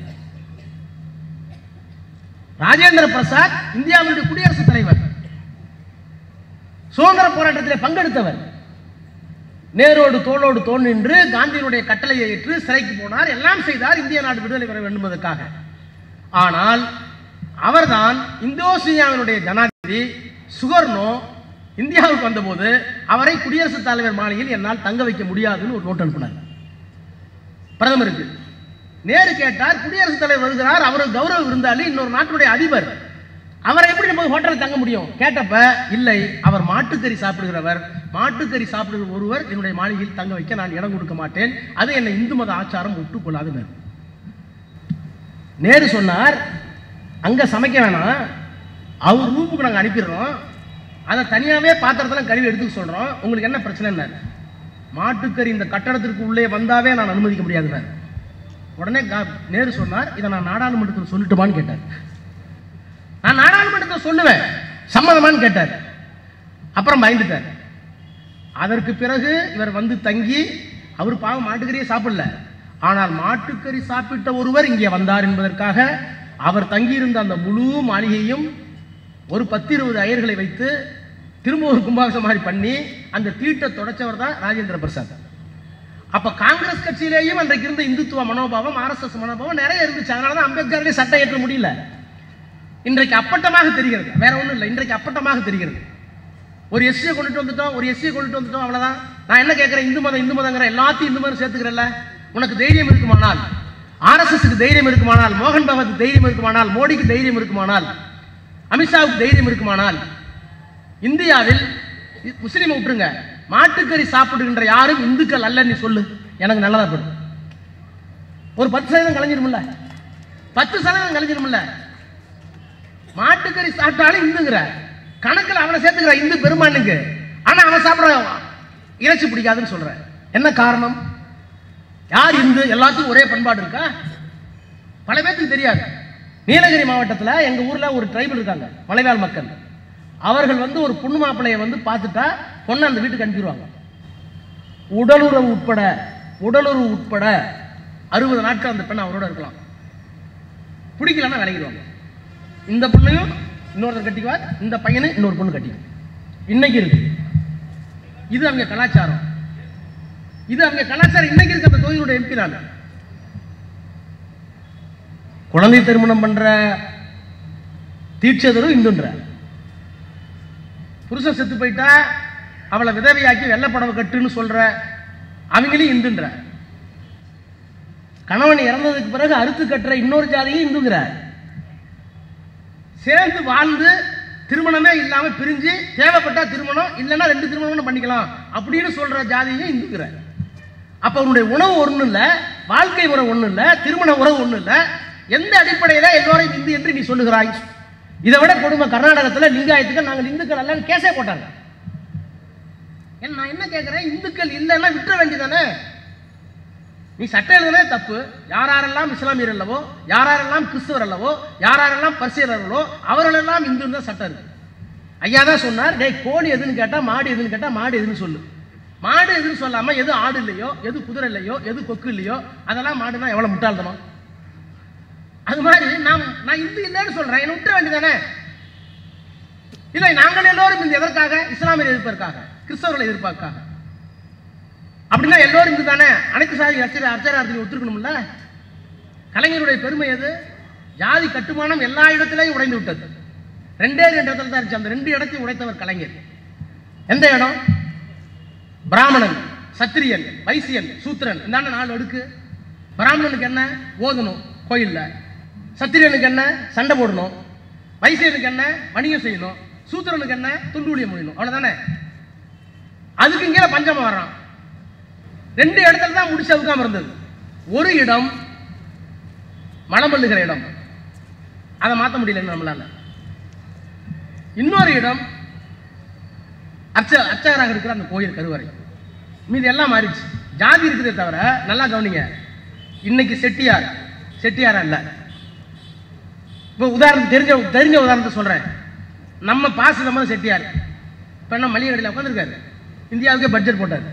ராஜேந்திர பிரசாத் இந்தியாவுடைய குடியரசுத் தலைவர், சுதந்திர போராட்டத்தில் பங்கெடுத்தவர், நேரோடு தோளோடு தோல் நின்று காந்தியினுடைய கட்டளையை ஏற்று சிறைக்கு போனார், எல்லாம் செய்தார் இந்திய நாடு விடுதலை பெற வேண்டும் என்பதற்காக. ஆனால் அவர்தான் இந்தோனேசியாவினுடைய ஜனாதிபதி சுகர்னோ இந்தியாவுக்கு வந்தபோது அவரை குடியரசுத் தலைவர் மாளிகையில் என்னால் தங்க வைக்க முடியாதுன்னு ஒரு நோட் அனுப்பினார் பிரதமருக்கு. நேரு கேட்டார், குடியரசுத் தலைவர் வருகிறார், அவருக்கு கௌரவ விருந்தாளி, இன்னொரு நாட்டுடைய அதிபர், அவரை எப்படி நம்ம ஹோட்டலில் தங்க முடியும் கேட்டப்ப, இல்லை அவர் மாட்டுக்கறி சாப்பிடுகிறவர், மாட்டுக்கறி சாப்பிடுகிற ஒருவர் என்னுடைய மாளிகையில் தங்க வைக்க நான் இடம் கொடுக்க மாட்டேன், அது என்னை இந்து மத ஆச்சாரம் ஒட்டுக்கொள்ளாது. நேரு சொன்னார், அங்க சமைக்க வேணாம், அவர் ரூமுக்கு நாங்கள் அனுப்பிடுறோம், அதை தனியாவே பாத்திரத்தில் கழுவி எடுத்துக்க சொல்றோம், உங்களுக்கு என்ன பிரச்சனை? மாட்டுக்கறி இந்த கட்டடத்திற்கு உள்ளே வந்தாவே நான் அனுமதிக்க முடியாது. உடனே நேரு சொன்னார், இதை நான் நாடாளுமன்றத்தில் சொல்லட்டுமான்னு கேட்டார். நான் நாடாளுமன்றத்தில் சொல்லுவேன், சம்மதமான்னு கேட்டார். அப்புறம் பயந்துட்டார். அதற்கு பிறகு இவர் வந்து தங்கி, அவர் பாவம் மாட்டுக்கறியை சாப்பிடல, ஆனால் மாட்டுக்கறி சாப்பிட்ட ஒருவர் இங்கே வந்தார் என்பதற்காக அவர் தங்கியிருந்த அந்த முழு மாளிகையும் ஒரு பத்து இருபது அயர்களை வைத்து திரும்ப ஒரு கும்பாபிஷேகம் மாதிரி பண்ணி அந்த தீட்டை தொடச்சவர் தான் ராஜேந்திர பிரசாத். அப்ப காங்கிரஸ் கட்சியிலேயும் அன்றைக்கு இருந்த இந்துத்துவ மனோபாவம், ஆர் எஸ் எஸ் மனோபாவம் நிறைய இருந்துச்சு. அதனாலதான் அம்பேத்கர்லேயே சட்டம் ஏற்ற முடியல. இன்றைக்கு அப்பட்டமாக தெரிகிறது, வேற ஒன்றும் இல்லை, இன்றைக்கு அப்பட்டமாக தெரிகிறது. ஒரு எஸ்சியை கொண்டுட்டு வந்துட்டோம், ஒரு எஸ்சியை கொண்டுட்டு வந்துட்டோம், அவ்வளவுதான். நான் என்ன கேட்கிறேன், இந்து மதம் இந்து மதங்கிற எல்லாத்தையும் இந்து மதம் சேர்த்துக்கிறல்ல, உனக்கு தைரியம் இருக்குமானால், ஆர்எஸ்எஸ்க்கு தைரியம் இருக்குமானால், மோகன் பகவத் தைரியம் இருக்குமானால், மோடிக்கு தைரியம் இருக்குமானால், அமித்ஷாவுக்கு தைரியம் இருக்குமானால், இந்தியாவில் முஸ்லீம் விட்டுருங்க, மாட்டுக்கறி சாப்பிடுகின்ற யாரும் இந்துக்கள் அல்லன்னு சொல்லு, எனக்கு நல்லதா போடும். ஒரு பத்து சதவீதம் கலைஞ்சிருமில்ல, பத்து சதவீதம் கலைஞ்சிருமில்ல. மாட்டுக்கறி சாப்பிட்டாலும் இந்துங்கிற கணக்கில் அவனை சேர்த்துக்கிற இந்து பெருமானுக்கு, ஆனா அவன் சாப்பிட இறைச்சி பிடிக்காதுன்னு சொல்ற. என்ன காரணம்? யார் இந்து? எல்லாத்துக்கும் ஒரே பண்பாடு இருக்கா? பல பேருக்கு தெரியாது. நீலகிரி மாவட்டத்தில் எங்க ஊர்ல ஒரு ட்ரைபல் இருக்காங்க, மலைவாழ் மக்கள். அவர்கள் வந்து ஒரு பொண்ணு மாப்பிள்ளையை வந்து பார்த்துட்டா பொண்ணை அந்த வீட்டுக்கு அனுப்பிடுவாங்க. உடலுறவு உட்பட உடலுறவு உட்பட அறுபது நாட்கள் அந்த பெண் அவரோட இருக்கலாம். பிடிக்கலன்னா விலகிடுவாங்க. இந்த பொண்ணையும் இன்னொருத்தர் கட்டிக்குவார், இந்த பையனை இன்னொரு பொண்ணு கட்டிக்குவார். இன்னைக்கு இருக்கு இது அவங்க கலாச்சாரம். இது அவங்க கலாச்சாரம். இன்னைக்கு இருக்க அந்த தொகுதியோட எம்பி நான். குழந்தை திருமணம் பண்ற தீட்சிதரும் இந்துன்ற, புருஷன் செத்து போயிட்டா அவளை விதவையாக்கி வெள்ளப்படவை கட்டுன்னு சொல்ற அவங்களையும் இந்துன்ற, கணவன் இறந்ததுக்கு பிறகு அறுத்து கட்டுற இன்னொரு ஜாதியும் இந்துங்கிற. சேர்ந்து வாழ்ந்து திருமணமே இல்லாம பிரிஞ்சு தேவைப்பட்டா திருமணம் இல்லைன்னா ரெண்டு திருமணம் பண்ணிக்கலாம் அப்படின்னு சொல்ற ஜாதியும் இந்துக்கிற. அப்ப உன்னுடைய உணவு ஒண்ணு இல்ல, வாழ்க்கை முறை ஒண்ணு இல்ல, திருமண உறவு ஒண்ணு இல்ல. எந்த அடிப்படையில எல்லோரையும் இந்து என்று நீ சொல்லுகிறாய்? இதை விட கொடுமை கர்நாடகத்தில் லிங்காயத்துக்கு நாங்கள் இந்துக்கள் அல்ல கேஸே போட்டாங்க. நான் என்ன கேட்கிறேன், இந்துக்கள் இல்லைன்னா விட்டுற வேண்டியதானே? நீ சட்டம் எழுதுனே தப்பு. யாரெல்லாம் இஸ்லாமியர் அல்லவோ, யாரெல்லாம் கிறிஸ்தவர் அல்லவோ, யாரெல்லாம் பரிசீலர்களோ அவர்களெல்லாம் இந்து தான் சட்டம் இருக்கு. ஐயா தான் சொன்னார், டேய் கோழி எதுன்னு கேட்டா மாடு எதுன்னு கேட்டா மாடு எதுன்னு சொல்லு. மாடு எதுன்னு சொல்லாம எது ஆடு இல்லையோ, எது குதிரை இல்லையோ, எது கொக்கு இல்லையோ அதெல்லாம் மாடுனா எவ்வளவு முட்டாள்தனம். அது மாதிரி நாம் நான் இந்து இல்லைன்னு சொல்றேன், என்ன விட்டுற வேண்டியதானே? இல்லை, நாங்கள் எல்லோரும் இந்த எதற்காக? இஸ்லாமியர் எதிர்ப்பதற்காக, கிறிஸ்தவர்களை எதிர்ப்பதற்காக. அப்படின்னா எல்லோரும் இந்து தானே, அனைத்து சாதி அர்ச்சனை அர்ச்சனார்த்தி ஒத்துக்கணும்ல. கலைஞருடைய பெருமை எது? ஜாதி கட்டுமானம் எல்லா இடத்திலையும் உடைந்து விட்டது. ரெண்டே ரெண்டு இடத்துல தான் இருந்துச்சு. அந்த ரெண்டு இடத்தையும் உடைத்தவர் கலைஞர். எந்த இடம்? பிராமணன், சத்திரியன், வைசியன், சூத்திரன், இந்த நாலு அடுக்கு. பிராமணனுக்கு என்ன? ஓதணும் கோயில்ல. சத்திரியனுக்கு என்ன? சண்டை போடணும். வைசியனுக்கு என்ன? வணிகம் செய்யணும். சூத்திரனுக்கு என்ன? துண்டூழியம் முடியணும். அவ்வளவுதானே. அதுக்கு இங்கே பஞ்சம வர்றான். ரெண்டு இடத்துல தான் முடிச்சு அவுக்காம இருந்தது. ஒரு இடம் மலம் பண்ணுகிற இடம், அதை மாற்ற முடியல நம்மளால. இன்னொரு இடம் அர்ச்ச அர்ச்சகராக இருக்கிற அந்த கோயில் கருவறை. மீது எல்லாம் மாறிடுச்சு. ஜாதி இருக்குதே தவிர, நல்லா கவனிங்க, இன்னைக்கு செட்டியார் செட்டியாரா இல்ல. இப்போ உதாரணத்துக்கு தெரிஞ்ச தெரிஞ்ச உதாரணத்தை சொல்றேன். நம்ம பாசு நம்ம செட்டியார் இப்போ என்ன மளிகை கடையில் உட்காந்துருக்காரு, இந்தியாவுக்கே பட்ஜெட் போட்டார்.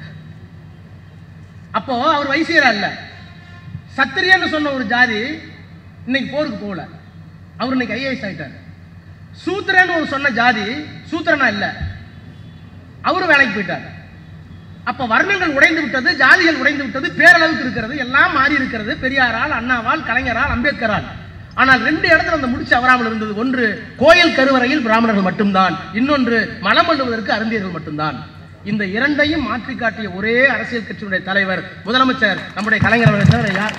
அப்போ அவர் வைசியரா இல்ல. சத்திரியன்னு சொன்ன ஒரு ஜாதி இன்னைக்கு போருக்கு போகல, அவர் இன்னைக்கு ஐஏஎஸ் ஆயிட்டார். சூத்திரன்னு ஒரு சொன்ன ஜாதி சூத்திரனா இல்ல, அவரு வேலைக்கு போயிட்டார். அப்ப வர்ணங்கள் உடைந்து விட்டது, ஜாதிகள் உடைந்து விட்டது, பேரளவுக்கு இருக்கிறது, எல்லாம் மாறி இருக்கிறது. பெரியாரால், அண்ணாவால், கலைஞரால், அம்பேத்கரால். ஆனால் ரெண்டு இடத்துல அந்த முடிச்சு அவராமல் இருந்தது. ஒன்று கோயில் கருவறையில் பிராமணர்கள் மட்டும்தான், இன்னொன்று மலம் பண்ணுவதற்கு அருந்தியர்கள் மட்டும்தான். இந்த இரண்டையும் மாற்றி காட்டிய ஒரே அரசியல் கட்சியினுடைய தலைவர் முதலமைச்சர் நம்முடைய கலைஞர் அவர்கள். யார்?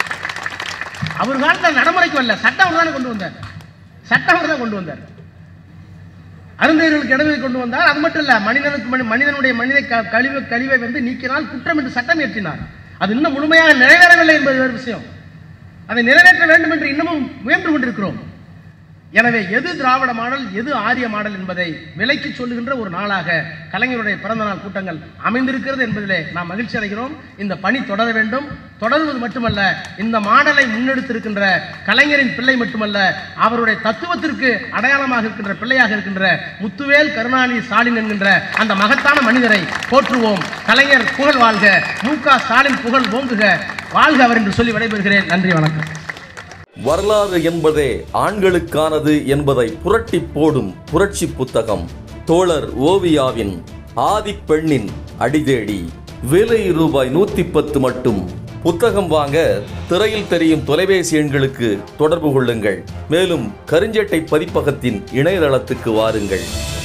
அவர் காலத்தில் நடைமுறைக்கு வரல, சட்டம் அவர் தானே கொண்டு வந்தார். சட்டம் அவர் தான் கொண்டு வந்தார். அருந்தையர்களுக்கு இடஒதுக்கீடு கொண்டு வந்தார். அது மட்டும் இல்ல, மனிதனுக்கு மனிதனுடைய மனித கழிவு கழிவை வந்து நீக்கினால் குற்றம் என்று சட்டம் இயற்றினார். அது இன்னும் முழுமையாக நிறைவேறவில்லை என்பது வேறு விஷயம். அதை நிறைவேற்ற வேண்டும் என்று இன்னமும் முயன்று கொண்டிருக்கிறோம். எனவே எது திராவிட மாடல், எது ஆரிய மாடல் என்பதை விலைக்கு சொல்லுகின்ற ஒரு நாளாக கலைஞருடைய பிறந்த நாள் கூட்டங்கள் அமைந்திருக்கிறது என்பதிலே நாம் மகிழ்ச்சி அடைகிறோம். இந்த பணி தொடர வேண்டும். தொடர்வது மட்டுமல்ல, இந்த மாடலை முன்னெடுத்திருக்கின்ற கலைஞரின் பிள்ளை மட்டுமல்ல, அவருடைய தத்துவத்திற்கு அடையாளமாக இருக்கின்ற பிள்ளையாக இருக்கின்ற முத்துவேல் கருணாநிதி ஸ்டாலின் என்கின்ற அந்த மகத்தான மனிதரை போற்றுவோம். கலைஞர் புகழ் வாழ்க, மு க ஸ்டாலின் புகழ் ஓங்குக, வாழ்க அவர் என்று சொல்லி விடைபெறுகிறேன். நன்றி, வணக்கம். வரலாறு என்பதே ஆண்களுக்கானது என்பதை புரட்டி போடும் புரட்சி புத்தகம் தோழர் ஓவியாவின் ஆதிப்பெண்ணின் அடிதேடி. விலை ரூபாய் நூத்தி பத்து மட்டும். புத்தகம் வாங்க திரையில் தெரியும் தொலைபேசி எண்களுக்கு தொடர்பு கொள்ளுங்கள். மேலும் கருஞ்சட்டை பதிப்பகத்தின் இணையதளத்துக்கு வாருங்கள்.